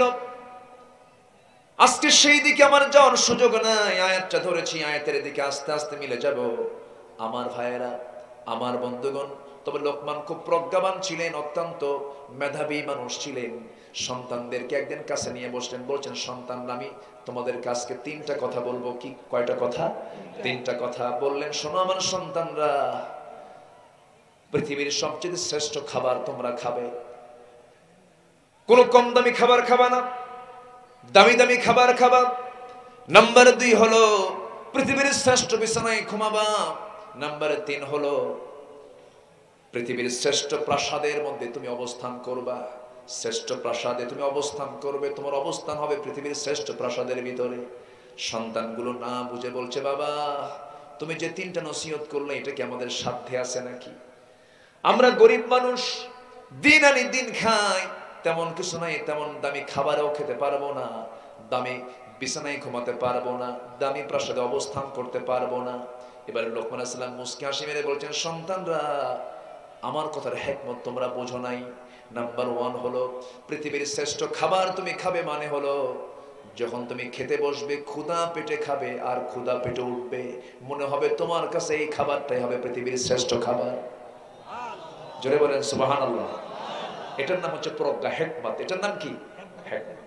আজকে সেই দিকে আমার যাওয়ার সুযোগ নাই। আয়াতটা ধরেছি, আয়াতের দিকে আস্তে আস্তে মিলে যাব। আমার ভাইয়েরা, আমার বন্ধুগণ, তবে লোকমান খুব প্রজ্ঞাবান ছিলেন, অত্যন্ত মেধাবী মানুষ ছিলেন। সন্তানদেরকে একদিন কাছে নিয়ে বসলেন, বলছেন, সন্তানরা আমি তোমাদের কাছকে তিনটা কথা বলবো। কি কয়টা কথা? তিনটা কথা বললেন। শোনো আমার সন্তানরা, পৃথিবীর সবচেয়ে শ্রেষ্ঠ খাবার তোমরা খাবে, কোনো কম দামি খাবার খাবা না, দামি দামি খাবার খাবা। নাম্বার দুই হলো পৃথিবীর শ্রেষ্ঠ বিছানায় ঘুমাবা। নাম্বার তিন হলো পৃথিবীর শ্রেষ্ঠ প্রাসাদের মধ্যে তুমি অবস্থান করবা। শ্রেষ্ঠ প্রাসাদে তুমি অবস্থান করবে, তোমার অবস্থান হবে পৃথিবীর শ্রেষ্ঠ প্রাসাদের ভিতরে। সন্তানগুলো না বুঝে বলছে, বাবা তুমি যে তিনটা নসিহত করলে এটা কি আমাদের সাধ্যে আছে নাকি? আমরা গরিব মানুষ, দিন আনি দিন খাই, তেমন কিছু নাই, তেমন দামি খাবারও খেতে পারবো না, দামি বিছানায় ঘুমাতে পারবো না, দামি প্রাসাদে অবস্থান করতে পারবো না। এবারে লোকমান আলাইহিস সালাম মুস্কি হাসি মেরে বলছেন, সন্তানরা আমার কথার হিকমত তোমরা বোঝো নাই। নাম্বার ওয়ান হলো পৃথিবীর শ্রেষ্ঠ খাবার তুমি খাবে, মানে হলো যখন তুমি খেতে বসবে ক্ষুধা পেটে খাবে, আর ক্ষুধা পেটে উঠবে, মনে হবে তোমার কাছে এই খাবারটাই হবে পৃথিবীর শ্রেষ্ঠ খাবার। জোরে বলেন সুবহানাল্লাহ। এটার নাম হচ্ছে প্রজ্ঞা, হিকমত। এটার নাম কি? হিকমত।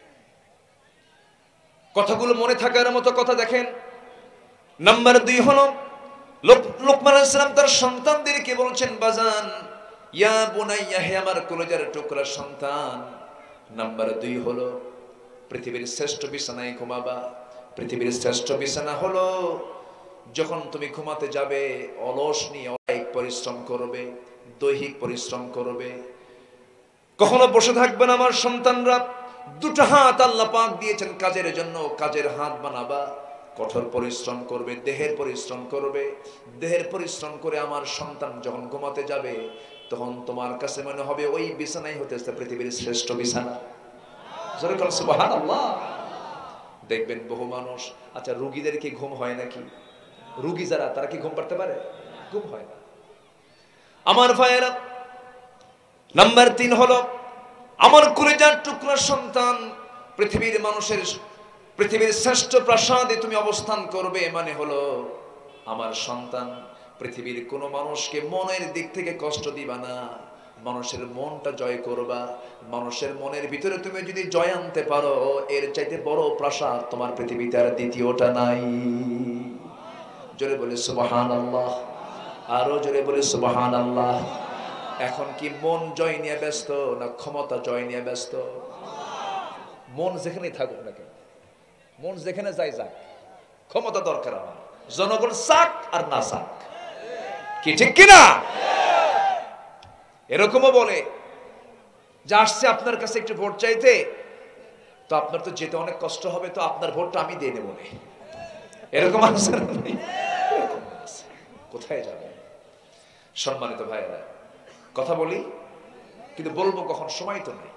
কথাগুলো মনে থাকার মতো কথা। দেখেন, নাম্বার দুই হলো লোকমান আলাইহিস সালাম তার সন্তানদেরকে বলছেন, বাজান ইয়া বুনাইয়া, হে আমার কলিজার টুকরা সন্তান, নাম্বার দুই হলো পৃথিবীর শ্রেষ্ঠ বিছানায় ঘুমাবা। পৃথিবীর শ্রেষ্ঠ বিছানা হলো যখন তুমি ঘুমাতে যাবে অলস নিয়ে অনেক পরিশ্রম করবে, দৈহিক পরিশ্রম করবে, কখনো বসে থাকবে না। আমার সন্তানরা দুটো হাত আল্লাহ পাক দিয়েছেন কাজের জন্য, কাজের হাত বানাবা, কঠোর পরিশ্রম করবে, দেহের পরিশ্রম করবে। দেহের পরিশ্রম করে আমার সন্তান যখন ঘুমাতে যাবে তখন তোমার কাছে মনে হবে ওই বিছানাই হতেছে পৃথিবীর শ্রেষ্ঠ বিছানা। সুবহানাল্লাহ। দেখবেন বহু মানুষ, আচ্ছা রোগীদের কি ঘুম হয় নাকি? রোগী যারা তারা কি ঘুম পাড়তে পারে? ঘুম হয় না। আমার ভাইয়েরা, নাম্বার তিন হলো আমার কলিজার টুকরা সন্তান, পৃথিবীর মানুষের পৃথিবীর শ্রেষ্ঠ প্রাসাদে তুমি অবস্থান করবে, মানে হলো আমার সন্তান পৃথিবীর কোনো মানুষকে মনের দিক থেকে কষ্ট দিবা না, মানুষের মনটা জয় করবা। মানুষের মনের ভিতরে তুমি যদি জয় আনতে পারো, এর চাইতে বড় প্রাসাদ তোমার পৃথিবীতে আর দ্বিতীয়টা নাই। জোরে বলে সুবহানাল্লাহ। আরো জোরে বলে সুবহানাল্লাহ। এখন কি মন জয় নিয়ে ব্যস্ত না ক্ষমতা জয় নিয়ে ব্যস্ত? মন যেখানে থাকুক না কেন, মন যেখানে যাই যাক, ক্ষমতা দরকার আমার। জনগণ চাক আর না চাক, কি ঠিক কিনা? এরকমও বলে যে আসছে আপনার কাছে একটু ভোট চাইতে, তো আপনার তো যেতে অনেক কষ্ট হবে, তো আপনার ভোটটা আমি দিয়ে নেব। এরকম আছে না? কোথায় যাবে? সম্মানিত ভাইয়েরা, কথা বলি কিন্তু বলবো কখন, সময় তো নাই।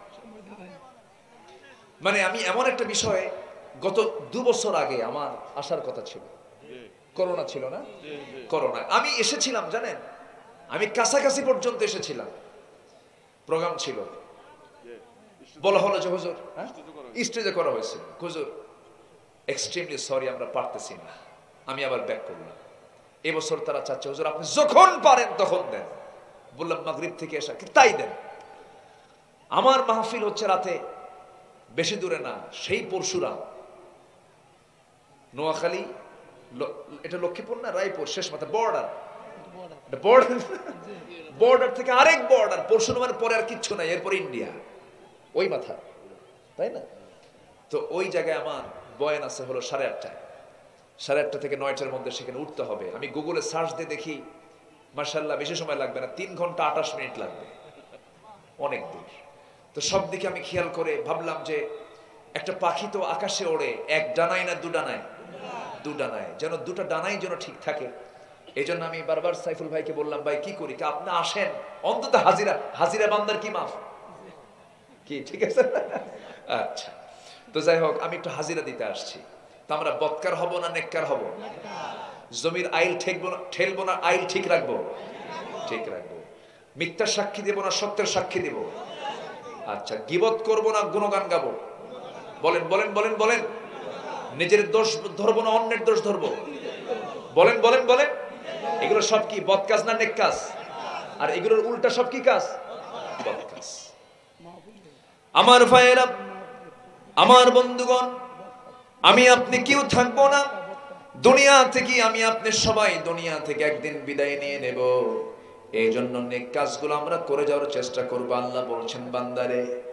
মানে আমি এমন একটা বিষয়ে, গত দু বছর আগে আমার আসার কথা ছিল, করোনা ছিল না? করোনা আমি এসেছিলাম, জানেন আমি কাছাকাছি পর্যন্ত এসেছিলাম, প্রোগ্রাম ছিল, বলা হলো যে হুজুর, স্টেজে করা হয়েছে, হুজুর এক্সট্রিমলি সরি আমরা পারতেছি না। আমি আবার ব্যাক করলাম। এবছর তারা চাচ্ছে হুজুর আপনি যখন পারেন তখন দেন। বললাম মাগরিব থেকে এসা তাই দেন। আমার মাহফিল হচ্ছে রাতে, বেশি দূরে না, সেই পরশুরাম, নোয়াখালী, এটা লক্ষ্মীপুর না রায়পুর, শেষ মাথা বর্ডার, বর্ডার বর্ডার থেকে আরেক বর্ডার, পরশুরামের পরে আর কিচ্ছু নাই, এরপর ইন্ডিয়া, ওই মাথা, তাই না? তো ওই জায়গায় আমার বয়ান আছে হলো সাড়ে আটটায়, সাড়ে আটটা থেকে নয়টার মধ্যে সেখানে উঠতে হবে। আমি গুগলে সার্চ দিয়ে দেখি, মাশাআল্লাহ বেশি সময় লাগবে না, তিন ঘন্টা আঠাশ মিনিট লাগবে, অনেক দূর। তো সব দিকে আমি খেয়াল করে ভাবলাম যে একটা পাখি তো আকাশে ওড়ে, এক ডানায় না দু ডানায়? দু ডানায়, যেন দুটা ডানাই যেন ঠিক থাকে। এই জন্য আমি বারবার সাইফুল ভাইকে বললাম, ভাই কি করি, আপনি আসেন অন্তত হাজিরা, হাজিরা বান্দার কি মাফ, কি ঠিক আছে? আচ্ছা, তো যাই হোক আমি একটু হাজিরা দিতে আসছি। তো আমরা বদকার হব না নেককার হব? জমির আইল ঠেকবো না, ঠেলবো না, আইল ঠিক রাখবো, ঠিক রাখবো। মিথ্যার সাক্ষী দেব না সত্যের সাক্ষী দেব? আচ্ছা, গীবত করবো না গুণগান গাবো? বলেন বলেন বলেন বলেন। নিজের দোষ ধরবো না অন্যের দোষ ধরবো? বলেন বলেন বলেন। এগুলো সব কি বদ কাজ না নেক কাজ? আর এগুলোর উল্টা সব কি কাজ? বদ কাজ। আমার ভাইয়েরা, আমার বন্ধুগণ, আমি আপনি কেউ থাকবো না দুনিয়া থেকে, আমি আপনি সবাই দুনিয়া থেকে একদিন বিদায় নিয়ে নেব। এই জন্য নেক কাজগুলো আমরা করে যাওয়ার চেষ্টা করবো। আল্লাহ বলছেন, বান্দারে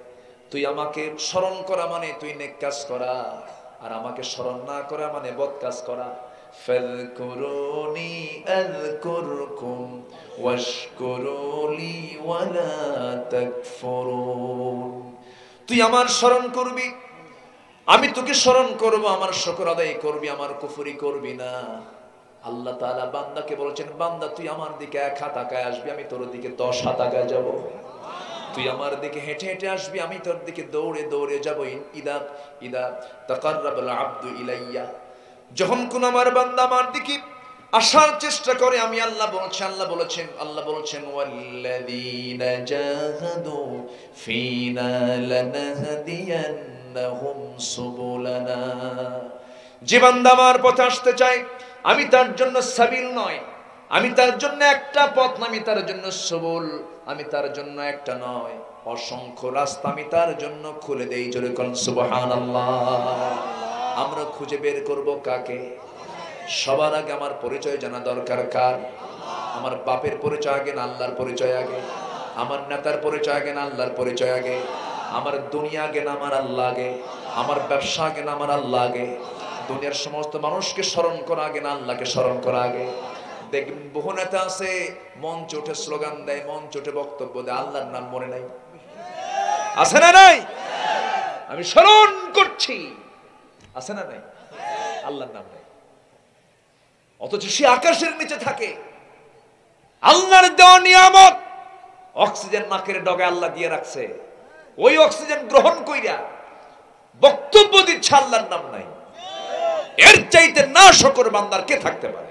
তুই আমাকে স্মরণ করা মানে তুই নেক কাজ করা, আর আমাকে স্মরণ না করা মানে বদ কাজ করা। ফাযকুরুনি আযকুরকুম ওয়াশকুরুলি ওয়ালা তাকফুরুন। তুই আমার স্মরণ করবি, আমি তোকে স্মরণ করব, আমার শুকর আদায় করবি, আমার কুফরি করবি না। আল্লাহ তাআলা বান্দাকে বলেছেন, বান্দা তুই আমার দিকে এক হাত আগায় আসবি, আমি তোর দিকে দশ হাত আগায় যাব। তুই আমার দিকে হেঁটে হেঁটে আসবি, আমি তোর দিকে দৌড়ে দৌড়ে যাব। ইদা ইদা তাকাররাবাল আবদু ইলাইয়া, যখন কোন আমার বান্দা আমার দিকে আসার চেষ্টা করে, আমি আল্লাহ বলছেন আল্লাহ বলেছেন আল্লাহ বলছেন ওয়াল্লাযীনা জাহাদু ফীনা লানাহদিয়ান্নাহুম সুবুলানা। যে বান্দা আমার পথে আসতে চায়, আমি তার জন্য সাবিল নয়, আমি তার জন্য একটা পথ না, আমি তার জন্য সবুল, আমি তার জন্য একটা নয় অসংখ্য রাস্তা আমি তার জন্য খুলে দেই। জোরে কোন সুবহানাল্লাহ। আমরা খুঁজে বের করব কাকে? সবার আগে আমার পরিচয় জানা দরকার কার? আমার বাপের পরিচয় আগে না আল্লাহর পরিচয় আগে? আমার নেতার পরিচয় আগে না আল্লাহর পরিচয় আগে? আমার দুনিয়া আগে না আমার আল্লাহ আগে? আমার ব্যবসা আগে না আমার আল্লাহ আগে? দুনিয়ার সমস্ত মানুষকে স্মরণ করা আগে না আল্লাহকে স্মরণ করা আগে? দেখবেন বহু নেতা আছে, মঞ্চ উঠে স্লোগান দেয়, মঞ্চ উঠে বক্তব্য দেয়, আল্লাহর নাম মনে নাই। আছে না নাই? আমি স্মরণ করছি, আছে না নাই? আল্লাহর নাম নাই। অথচ সে আকাশের নিচে থাকে, আল্লাহর দেওয়া নিয়ামত অক্সিজেন নাকের ডগে আল্লাহ দিয়ে রাখছে, ওই অক্সিজেন গ্রহণ কইরা বক্তব্য দিচ্ছে, আল্লাহর নাম নাই। এর চাইতে না শুকর বান্দার কে থাকতে পারে?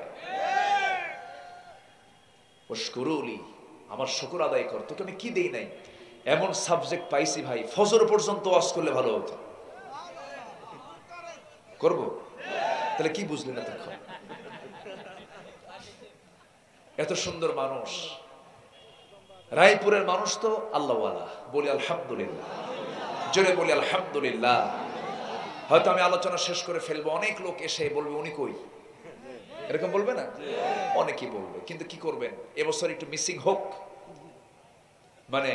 ওয়াশকুরুলি, আমার শুকর আদায় কর, তোকে আমি কি দেই নাই? এমন সাবজেক্ট পাইছি ভাই, ফজর পর্যন্ত ওয়াজ করলে ভালো হতো। করব? তাহলে কি বুঝলেন এতক্ষণ? এত সুন্দর মানুষ, রায়পুরের মানুষ তো আল্লাহওয়ালা, বলি আলহামদুলিল্লাহ, জোরে বলি আলহামদুলিল্লাহ। হয়তো আমি আলোচনা শেষ করে ফেলবো, অনেক লোক এসে বলবে উনি কই, এরকম বলবে না? অনেকেই বলবে, কিন্তু কি করবেন, এবছর একটু মিসিং হোক, মানে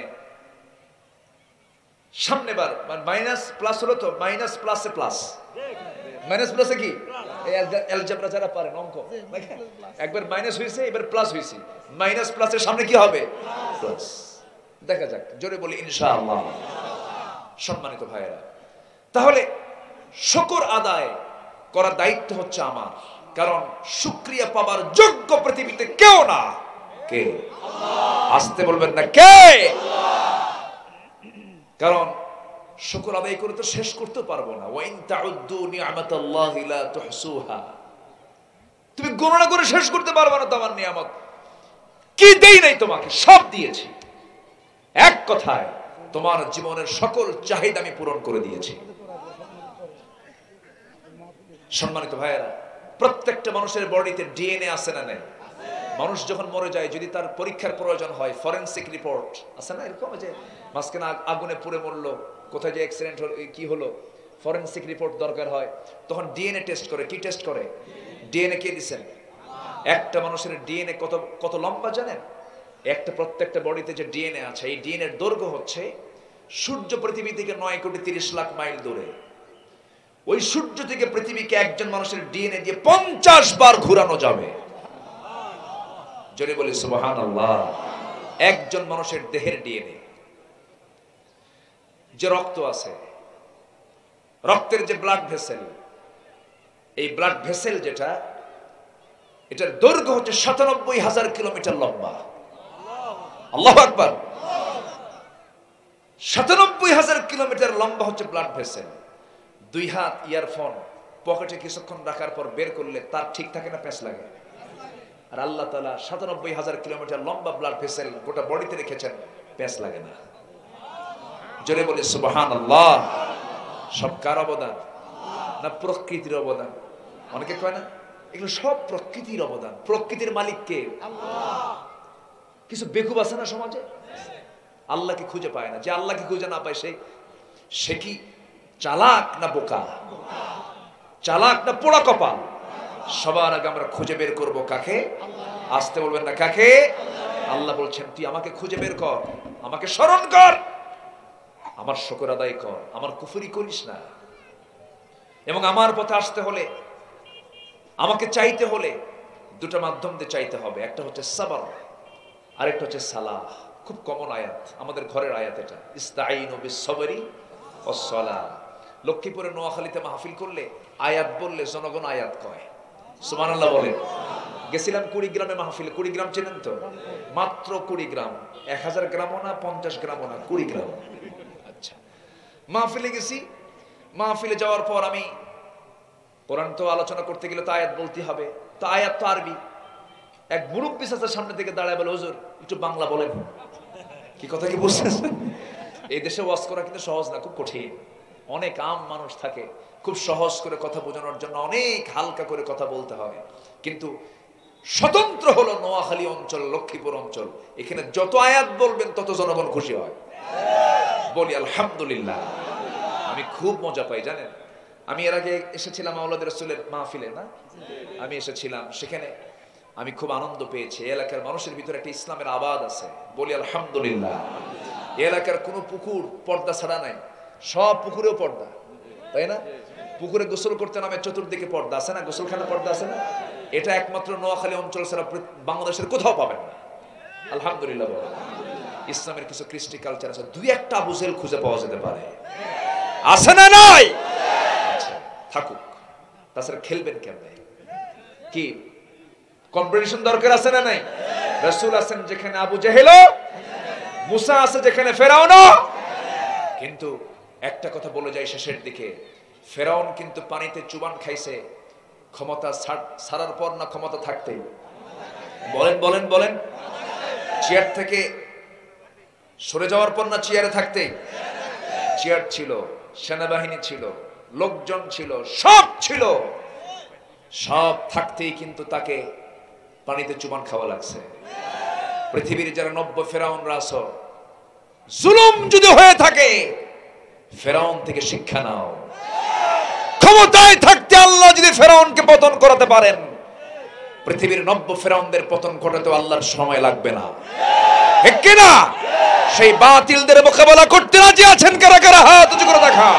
সামনে বার মাইনাস প্লাস হলো তো, মাইনাস প্লাসে প্লাস, মাইনাস প্লাসে কি অ্যালজেব্রা যারা পারেন অঙ্ক, একবার মাইনাস হয়েছে এবার প্লাস হয়েছে, মাইনাস প্লাসের সামনে কি হবে? প্লাস। দেখা যাক, জোরে বলি ইনশাআল্লাহ। সম্মানিত ভাইয়েরা, তাহলে শুকর আদায় করার দায়িত্ব হচ্ছে আমার, কারণ শুকরিয়া পাবার যোগ্য পৃথিবীতে কেউ না। কে? আসতে বলবেন না কে? কারণ শুকর আদায় করে তো শেষ করতে পারবো না। ওয়াইন তাউদ্দু নি'মাতাল্লাহি লা তুহসুহা, তুমি গণনা করে শেষ করতে পারবে না তোমার নিয়ামত। কি দেই নাই তোমাকে? সব দিয়েছি। এক কথায় তোমার জীবনের সকল চাহিদা আমি পূরণ করে দিয়েছি। সম্মানিত ভাইয়েরা, প্রত্যেকটা মানুষের বডিতে ডিএনএ আছে না নাই? মানুষ যখন মরে যায়, যদি তার পরীক্ষার প্রয়োজন হয়, ফরেনসিক রিপোর্ট আছে না, এরকম যে মাঝখানে আগুনে পুড়ে মরলো, কোথায় যে অ্যাক্সিডেন্ট হলো, কি হলো, ফরেনসিক রিপোর্ট দরকার হয়, তখন ডিএনএ টেস্ট করে। কি টেস্ট করে? ডিএনএ কে দিচ্ছেন? একটা মানুষের ডিএনএ কত কত লম্বা জানেন? একটা প্রত্যেকটা বডিতে যে ডিএনএ আছে, এই ডিএনএর দৈর্ঘ্য হচ্ছে সূর্য পৃথিবী থেকে নয় কোটি তিরিশ লাখ মাইল দূরে। ওই সূর্য থেকে পৃথিবীকে একজন মানুষের ডিএনএ দিয়ে পঞ্চাশ বার ঘুরানো যাবে। জোরে বলি সুবহানাল্লাহ। একজন মানুষের দেহের ডিএনএ, যে রক্ত আছে, রক্তের যে ব্লাড ভেসেল, এই ব্লাড ভেসেল যেটা, এটার দৈর্ঘ্য হচ্ছে সাতানব্বই হাজার কিলোমিটার লম্বা। আল্লাহু আকবার। সাতানব্বই হাজার কিলোমিটার লম্বা হচ্ছে ব্লাড ভেসেল। দুই হাত ইয়ারফোন পকেটে কিছুক্ষণ রাখার পর বের করলে তার ঠিক থাকে না, প্যাঁচ লাগে? আর আল্লাহ তাআলা সাতানব্বই হাজার কিলোমিটার লম্বা ব্লাড ভেসেল গোটা বডিতে রেখেছেন, প্যাঁচ লাগে না। জোরে বলে সুবহানাল্লাহ। সব কার অবদান? না প্রকৃতির অবদান? অনেকে কয় না এগুলো সব প্রকৃতির অবদান। প্রকৃতির মালিক কে? আল্লাহ। কিছু বেকুব আছে না সমাজে, আল্লাহকে খুঁজে পায় না। যে আল্লাহকে খুঁজে না পায় সে সে কি চালাক না বোকা? চালাক না পোড়া কপাল? সবার আগে আমরা খুঁজে বের করব কাকে? আসতে বলবেন না কাকে? আল্লাহ বলছেন তুই আমাকে খুঁজে বের কর, আমাকে স্মরণ কর, আমার শুকর আদায় কর, আমার কুফরি করিস না। এবং আমার পথে আসতে হলে, আমাকে চাইতে হলে দুটো মাধ্যম দিয়ে চাইতে হবে। একটা হচ্ছে সাবর, আরেকটা হচ্ছে সালাহ। খুব কমন আয়াত, আমাদের ঘরের আয়াত এটা, ইস্তাঈনু বিস-সাবরি ওয়াস-সালাহ। লক্ষ্মীপুরে নোয়াখালীতে মাহফিল করলে আয়াত বললে জনগণ আয়াত কয়, সুবহানাল্লাহ বলেন। গেছিলাম কুড়িগ্রামে মাহফিলে। কুড়িগ্রাম চেনেন তো? মাত্র কুড়িগ্রাম, এক হাজার গ্রামও না, পঞ্চাশ গ্রামও না, কুড়িগ্রাম। আচ্ছা, মাহফিলে গেছি। মাহফিলে যাওয়ার পর আমি কোরআন তো আলোচনা করতে গেলে তো আয়াত বলতে হবে, তো আয়াত তো আরবি। এক মুরব্বি চাচার সামনে থেকে দাঁড়ায় বলে, হুজুর একটু বাংলা বলেন। কি কথা কি বুঝছেন? এই দেশে ওয়াজ করা কিন্তু সহজ না, খুব কঠিন। অনেক আম মানুষ থাকে, খুব সহজ করে কথা বোঝানোর জন্য অনেক হালকা করে কথা বলতে হয়। কিন্তু স্বতন্ত্র হলো নোয়াখালী অঞ্চল, লক্ষ্মীপুর অঞ্চল। এখানে যত আয়াত বলবেন তত জনগণ খুশি হয়। বলি আলহামদুলিল্লাহ। আমি খুব মজা পাই জানেন। আমি এর আগে এসেছিলাম আওলাদ রাসূলের মাহফিলে, না আমি এসেছিলাম, সেখানে আমি খুব আনন্দ পেয়েছি। এলাকার মানুষের ভিতরে একটা ইসলামের আবাদ আছে। বলি আলহামদুলিল্লাহ। এলাকার কোনো পুকুর পর্দা ছাড়া নাই, সব পুকুরেও পর্দা, তাই না? পুকুরে গোসল করতে নামে চতুর্দিকে পর্দা আছে না, গোসলখানা পর্দা আছে না? এটা একমাত্র নোয়াখালী অঞ্চল ছাড়া বাংলাদেশের কোথাও পাবেন না। আলহামদুলিল্লাহ। ইসলামের কিছু কৃষ্টি কালচার আছে, দুই একটা বুঝেল খুঁজে পাওয়া যেতে পারে, আছে না নাই? আচ্ছা, থাকুক। তাছাড়া খেলবেন কেমনে? কি কম্পিটিশন দরকার আছে না নাই? রাসূল আছেন যেখানে আবু জেহেল, মুসা আছে যেখানে ফেরাউন। কিন্তু একটা কথা বলে যাই শেষের দিকে, ফেরাউন কিন্তু পানিতে চুবান খাইছে ক্ষমতা ছাড়ার পর না ক্ষমতা থাকতেই? বলেন বলেন বলেন। চেয়ার থেকে সরে যাওয়ার পর না চেয়ারে থাকতেই? চেয়ার ছিল, সেনাবাহিনী ছিল, লোকজন ছিল, সব ছিল, সব থাকতেই কিন্তু তাকে পানিতে চুবান খাওয়া লাগছে। পৃথিবীর যারা নব্য ফেরাউনরা আছো, জুলুম যদি হয়ে থাকে ফেরাউন থেকে শিক্ষা নাও। ক্ষমতায় থাকতে আল্লাহ যদি ফেরাউনকে পতন করাতে পারেন, পৃথিবীর নব্য ফেরাউনদের পতন ঘটাতে আল্লাহর সময় লাগবে না, ঠিক কি না? সেই বাতিলদের মোকাবেলা করতে রাজি আছেন কারা কারা? হাত উঁচু করে দেখা।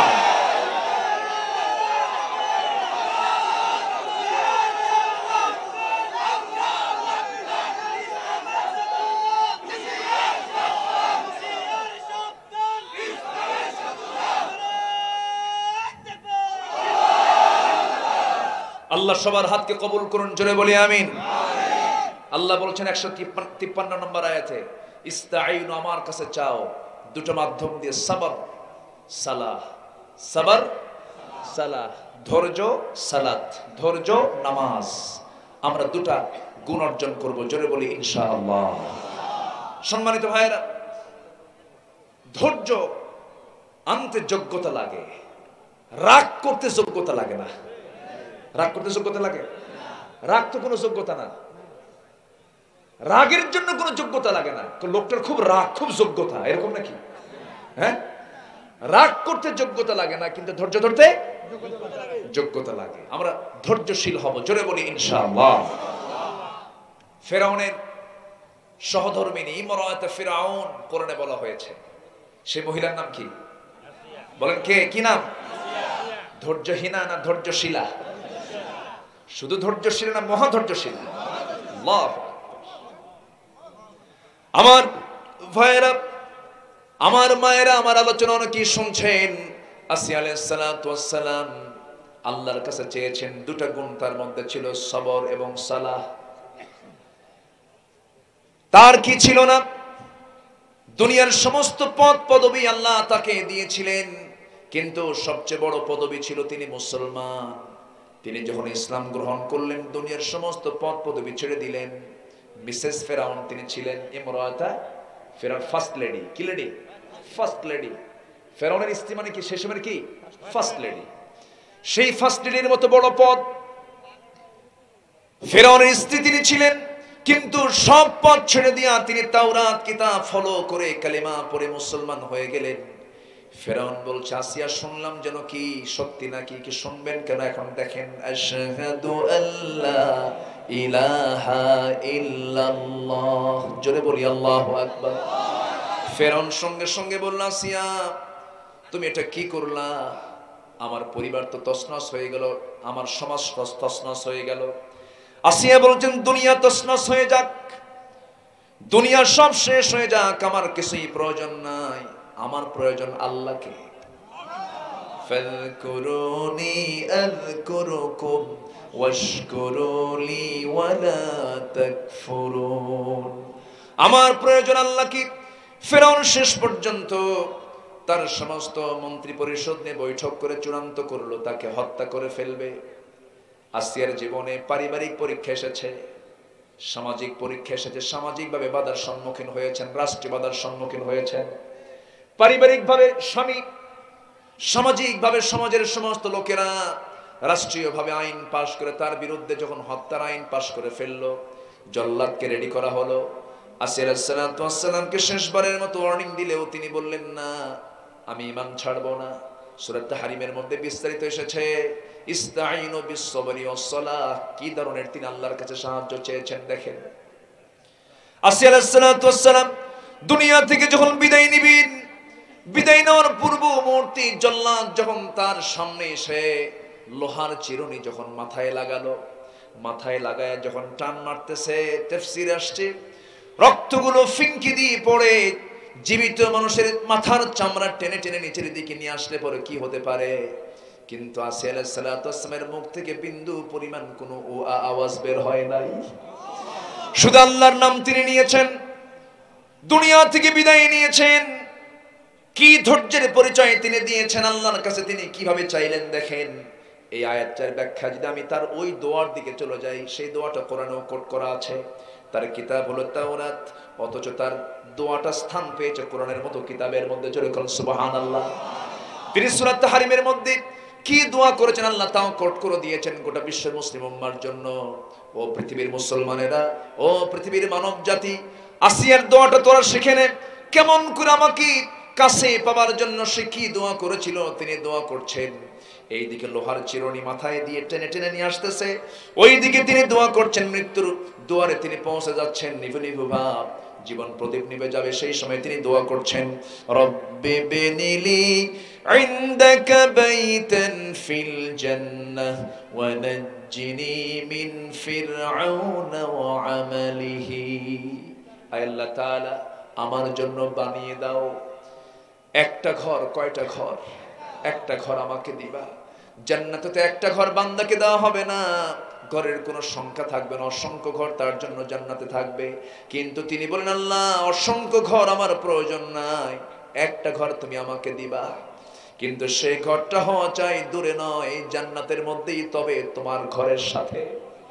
আল্লাহ সবার হাতকে কবুল করুন, জোরে বলি আমিন। আল্লাহ বলছেন একশো তিপ্পান্ন নম্বর আয়াতে, ইস্তাঈনু, আমার কাছে চাও, দুটো মাধ্যম দিয়ে, সাবর সালাহ। সাবর সালাহ, ধৈর্য সালাত, ধৈর্য নামাজ। আমরা দুটা গুণ অর্জন করব, জোরে বলি ইনশাআল্লাহ। সম্মানিত ভাইয়েরা, ধৈর্য আনতে যোগ্যতা লাগে, রাগ করতে যোগ্যতা লাগে না। রাগ করতে যোগ্যতা লাগে? রাগ তো কোনো যোগ্যতা না। রাগের জন্য কোনো যোগ্যতা লাগে না। লোকটার খুব রাগ, খুব যোগ্যতা, এরকম নাকি? হ্যাঁ, রাগ করতে যোগ্যতা লাগে না, কিন্তু ধৈর্য ধরতে যোগ্যতা লাগে। আমরা ধৈর্যশীল হব, জোরে বলি ইনশাআল্লাহ। ফেরাউনের সহধর্মিনী ইমরাতে ফিরাউন কোরআনে বলা হয়েছে। সেই মহিলার নাম কি? বলেন কে? কি নাম? ধৈর্যহীনা না ধৈর্যশীলা? শুধু ধৈর্যশীল না, মহা ধৈর্যশীল। আল্লাহ। আমার ভাইয়েরা, আমার মায়েরা, আমার আলোচনা অনেকেই শুনছেন। আসিয়া আলাইহিস সালাতু ওয়াস সালাম আল্লাহর কাছে চেয়েছেন দুটা গুণ, তার মধ্যে ছিল সবর এবং সালাহ। তার কি ছিল না? দুনিয়ার সমস্ত পদ পদবী আল্লাহ তাকে দিয়েছিলেন, কিন্তু সবচেয়ে বড় পদবী ছিল তিনি মুসলমান। তিনি যখন ইসলাম গ্রহণ করলেন, দুনিয়ার সমস্ত পদ পদবী ছেড়ে দিলেন। মিসেস ফেরাউন তিনি ছিলেন ইমরাতা ফেরাউন, ফার্স্ট লেডি। কি লেডি? First lady. ফেরাউনের স্ত্রী মানে কি? সেই সময়ের কি? First lady. সেই ফার্স্ট লেডির মতো বড় পদ ফেরাউনের স্ত্রী তিনি ছিলেন, কিন্তু সব পদ ছেড়ে দিয়া তিনি তাওরাত কিতাব ফলো করে কালিমা পড়ে মুসলমান হয়ে গেলেন। ফেরাউন বলছে, আসিয়া শুনলাম যেন কি সত্যি নাকি? কি শুনবেন কেন? এখন দেখেন, আশহাদু আল্লা ইলাহা ইল্লাল্লাহ, জোরে বলি আল্লাহু আকবার। ফেরাউন সঙ্গে সঙ্গে বলল, আসিয়া তুমি এটা কি করলা? আমার পরিবার তো তছনছ হয়ে গেল, আমার সমাজ তছনছ হয়ে গেল। আসিয়া বলছেন দুনিয়া তছনছ হয়ে যাক, দুনিয়া সব শেষ হয়ে যাক, আমার কিছুই প্রয়োজন নাই, আমার প্রয়োজন আল্লাহকে। ফাযকুরুনি আযকুরুকুম ওয়াশকুরুলি ওয়ালা তাকফুরুন। আমার প্রয়োজন আল্লাহকে। ফিরআউন শেষ পর্যন্ত তার সমস্ত মন্ত্রী পরিষদ নিয়ে বৈঠক করে চূড়ান্ত করলো তাকে হত্যা করে ফেলবে। আসিয়ার জীবনে পারিবারিক পরীক্ষা এসেছে, সামাজিক পরীক্ষা এসেছে, সামাজিকভাবে বাধার সম্মুখীন হয়েছেন, রাষ্ট্রীয় বাধার সম্মুখীন হয়েছেন। পারিবারিকভাবে স্বামী, সামাজিকভাবে সমাজের সমস্ত লোকেরা রাষ্ট্রীয়ভাবে আইন পাশ করে তার বিরুদ্ধে যখন হত্যার আইন পাশ করে ফেললো, জল্লাদকে রেডি করা হলো। আসিয়া আলাইহিস সালাতু ওয়াস সালামকে শেষবারের মতো ওয়ার্নিং দিলেও তিনি বললেন না, আমি ঈমান ছাড়বো না। সূরা তাহরিমের মধ্যে বিস্তারিত এসেছে, ইস্তাঈনু বিস-সাবরি ওয়াস-সালাহ, কি ধরনের তিনি আল্লাহর কাছে সাহায্য চেয়েছেন দেখেন। আসিয়া আলাইহিস সালাতু ওয়াস সালাম দুনিয়া থেকে যখন বিদায় নিবেন, বিদায় নেওয়ার পূর্ব মুহূর্তে জল্লাদ যখন তার সামনে এসে লোহার চিরুনি যখন মাথায় লাগালো, মাথায় লাগায় যখন টান মারতেছে, তাফসীরে আসছে রক্তগুলো ফিনকি দিয়ে পড়ে জীবিত মানুষের মাথার চামড়া টেনে টেনে নিচের দিকে নিয়ে আসলে পরে কি হতে পারে। কিন্তু আসিয়া আলাইহিস সালাতু ওয়াস সালামের মুখ থেকে বিন্দু পরিমাণ কোনো ও আওয়াজ বের হয় নাই। শুধু আল্লাহর নাম তিনি নিয়েছেন, দুনিয়া থেকে বিদায় নিয়েছেন। কি ধৈর্যের পরিচয় তিনি দিয়েছেন, আল্লাহর কাছে তিনি কিভাবে চাইলেন দেখেন। এই আয়াতটার ব্যাখ্যা যদি আমি তার ওই দোয়ার দিকে চলে যাই, সেই দোয়াটা কোরআনেও কোট করা আছে। তার কিতাব হলো তাওরাত, অথচ তার দোয়াটা স্থান পেয়েছে কোরআনের মতো কিতাবের মধ্যে। জোরে বলুন সুবহানাল্লাহ। তিনি সূরা তাহরিমের মধ্যে কি দোয়া করেছেন আল্লাহ তাও কোট করে দিয়েছেন গোটা বিশ্বের মুসলিম উম্মার জন্য। ও পৃথিবীর মুসলমানেরা, ও পৃথিবীর মানব জাতি, আসিয়ার দোয়াটা তোরা শিখে নে, কেমন করে আমাকে কাছে পাবার জন্য সে কি দোয়া করেছিল তিনি দোয়া করছেন। এইদিকে লোহার চিরুনি মাথায় দিয়ে টেনে টেনে নিয়ে আসতেছে, ওইদিকে তিনি দোয়া করছেন, মৃত্যুর দুয়ারে তিনি পৌঁছে যাচ্ছেন, নিভু নিভু ভাব, জীবন প্রদীপ নিভে যাবে, সেই সময় তিনি দোয়া করছেন, রব্বি বিনিলি ইনদাকা বাইতান ফিল জান্নাহ ওয়া নাজ্জিনি মিন ফিরআউনা ওয়া আমালিহি। আয় আল্লাহ তাআলা, আমার জন্য বানিয়ে দাও একটা ঘর। কয়টা ঘর? একটা ঘর আমাকে দিবা। জান্নাতে তো একটা ঘর বান্দাকে দেওয়া হবে না, ঘরের কোনো সংখ্যা থাকবে না, অসংখ্য ঘর তার জন্য জান্নাতে থাকবে। কিন্তু তিনি বলেন, আল্লাহ অসংখ্য ঘর আমার প্রয়োজন নাই, একটা ঘর তুমি আমাকে দিবা। কিন্তু সেই ঘরটা হওয়া চাই দূরে নয়, জান্নাতের মধ্যেই, তবে তোমার ঘরের সাথে।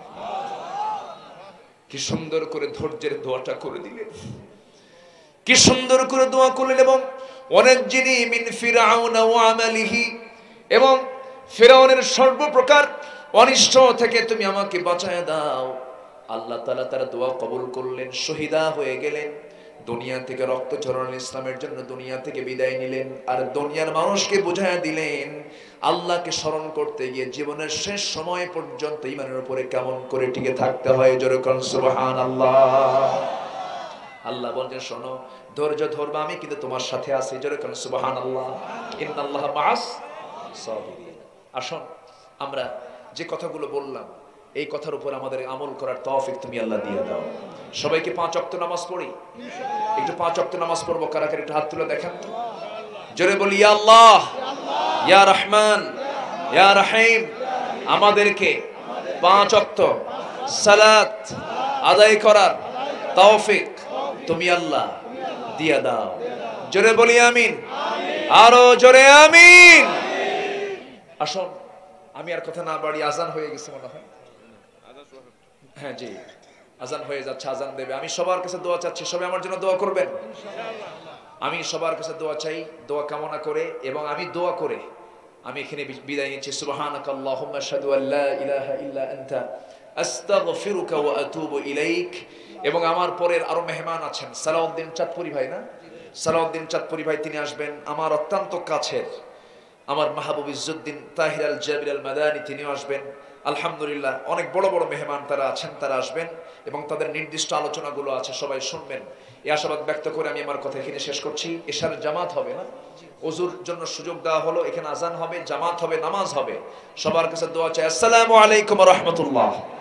কি সুন্দর করে ধৈর্যের দোয়াটা করে দিলেন, কি সুন্দর করে দোয়া করলেন। এবং অনেক যিনি মিন ফিরআউনা ওয়া আমালিহি, এবং ফিরআউনের সর্বপ্রকার অনিষ্ট থেকে তুমি আমাকে বাঁচায় দাও। আল্লাহ তাআলা তার দোয়া কবুল করলেন, শহীদা হয়ে গেলেন, দুনিয়া থেকে রক্ত ঝরালেন, ইসলামের জন্য দুনিয়া থেকে বিদায় নিলেন। আর দুনিয়ার মানুষকে বুঝায় দিলেন আল্লাহকে স্মরণ করতে গিয়ে জীবনের শেষ সময় পর্যন্ত ঈমানের উপরে কেমন করে টিকে থাকতে হয়। জোরে বলুন সুবহানাল্লাহ। আল্লাহ বলেন, শোনো, ধৈর্য ধরবা, আমি কিন্তু তোমার সাথে আছি। জোরে বলুন সুবহানাল্লাহ। ইন্নাল্লাহা মাআস সাবিরিন। আসুন আমরা যে কথাগুলো বললাম, এই কথার উপর আমাদের আমল করার তৌফিক তুমি আল্লাহ দিয়ে দাও। সবাইকে পাঁচ ওয়াক্ত নামাজ পড়ি, একটু পাঁচ ওয়াক্ত নামাজ পড়বো। কারা কারা একটু হাত তুলে দেখেন তো, জোরে বলি ইয়া আল্লাহ, ইয়া রহমান, ইয়া রহিম। আমাদেরকে পাঁচ ওয়াক্ত সালাত আদায় করার তৌফিক তুমি আল্লাহ দিয়ে দাও। জোরে বলি আমিন, আরো জোরে আমিন। আসুন আমি আর কথা না বাড়ি, আজান হয়ে গেছে মনে হয়। হ্যাঁ জি, আজান হয়ে যাচ্ছে, আজান দেবে। আমি সবার কাছে দোয়া চাচ্ছি, সবাই আমার জন্য দোয়া করবেন। আমি সবার কাছে দোয়া চাই, দোয়া কামনা করে, এবং আমি দোয়া করে আমি এখানে বিদায় নিচ্ছি। সুবহানাকা আল্লাহুম্মা আশহাদু আল্লা ইলাহা ইল্লা আনতা আস্তাগফিরুকা ওয়া আতুবু ইলাইক। এবং আমার পরের আরো মেহমান আছেন, সালাউদ্দিন চাঁদপুরি ভাই, না সালাউদ্দিন চাঁদপুরি ভাই, তিনি আসবেন। আমার অত্যন্ত কাছের আমার মাহবুব ইজ্জুদ্দিন তাহির আল জাবির আল মাদানী, তিনিও আসবেন। আলহামদুলিল্লাহ অনেক বড় বড় মেহমান তারা আছেন, তারা আসবেন এবং তাদের নির্দিষ্ট আলোচনাগুলো আছে, সবাই শুনবেন। এই আশাবাদ ব্যক্ত করে আমি আমার কথা এখানে শেষ করছি। এশার জামাত হবে না, ওযুর জন্য সুযোগ দেওয়া হলো, এখানে আজান হবে, জামাত হবে, নামাজ হবে। সবার কাছে দোয়া চাই। আসসালামু আলাইকুম ওয়া রাহমাতুল্লাহ।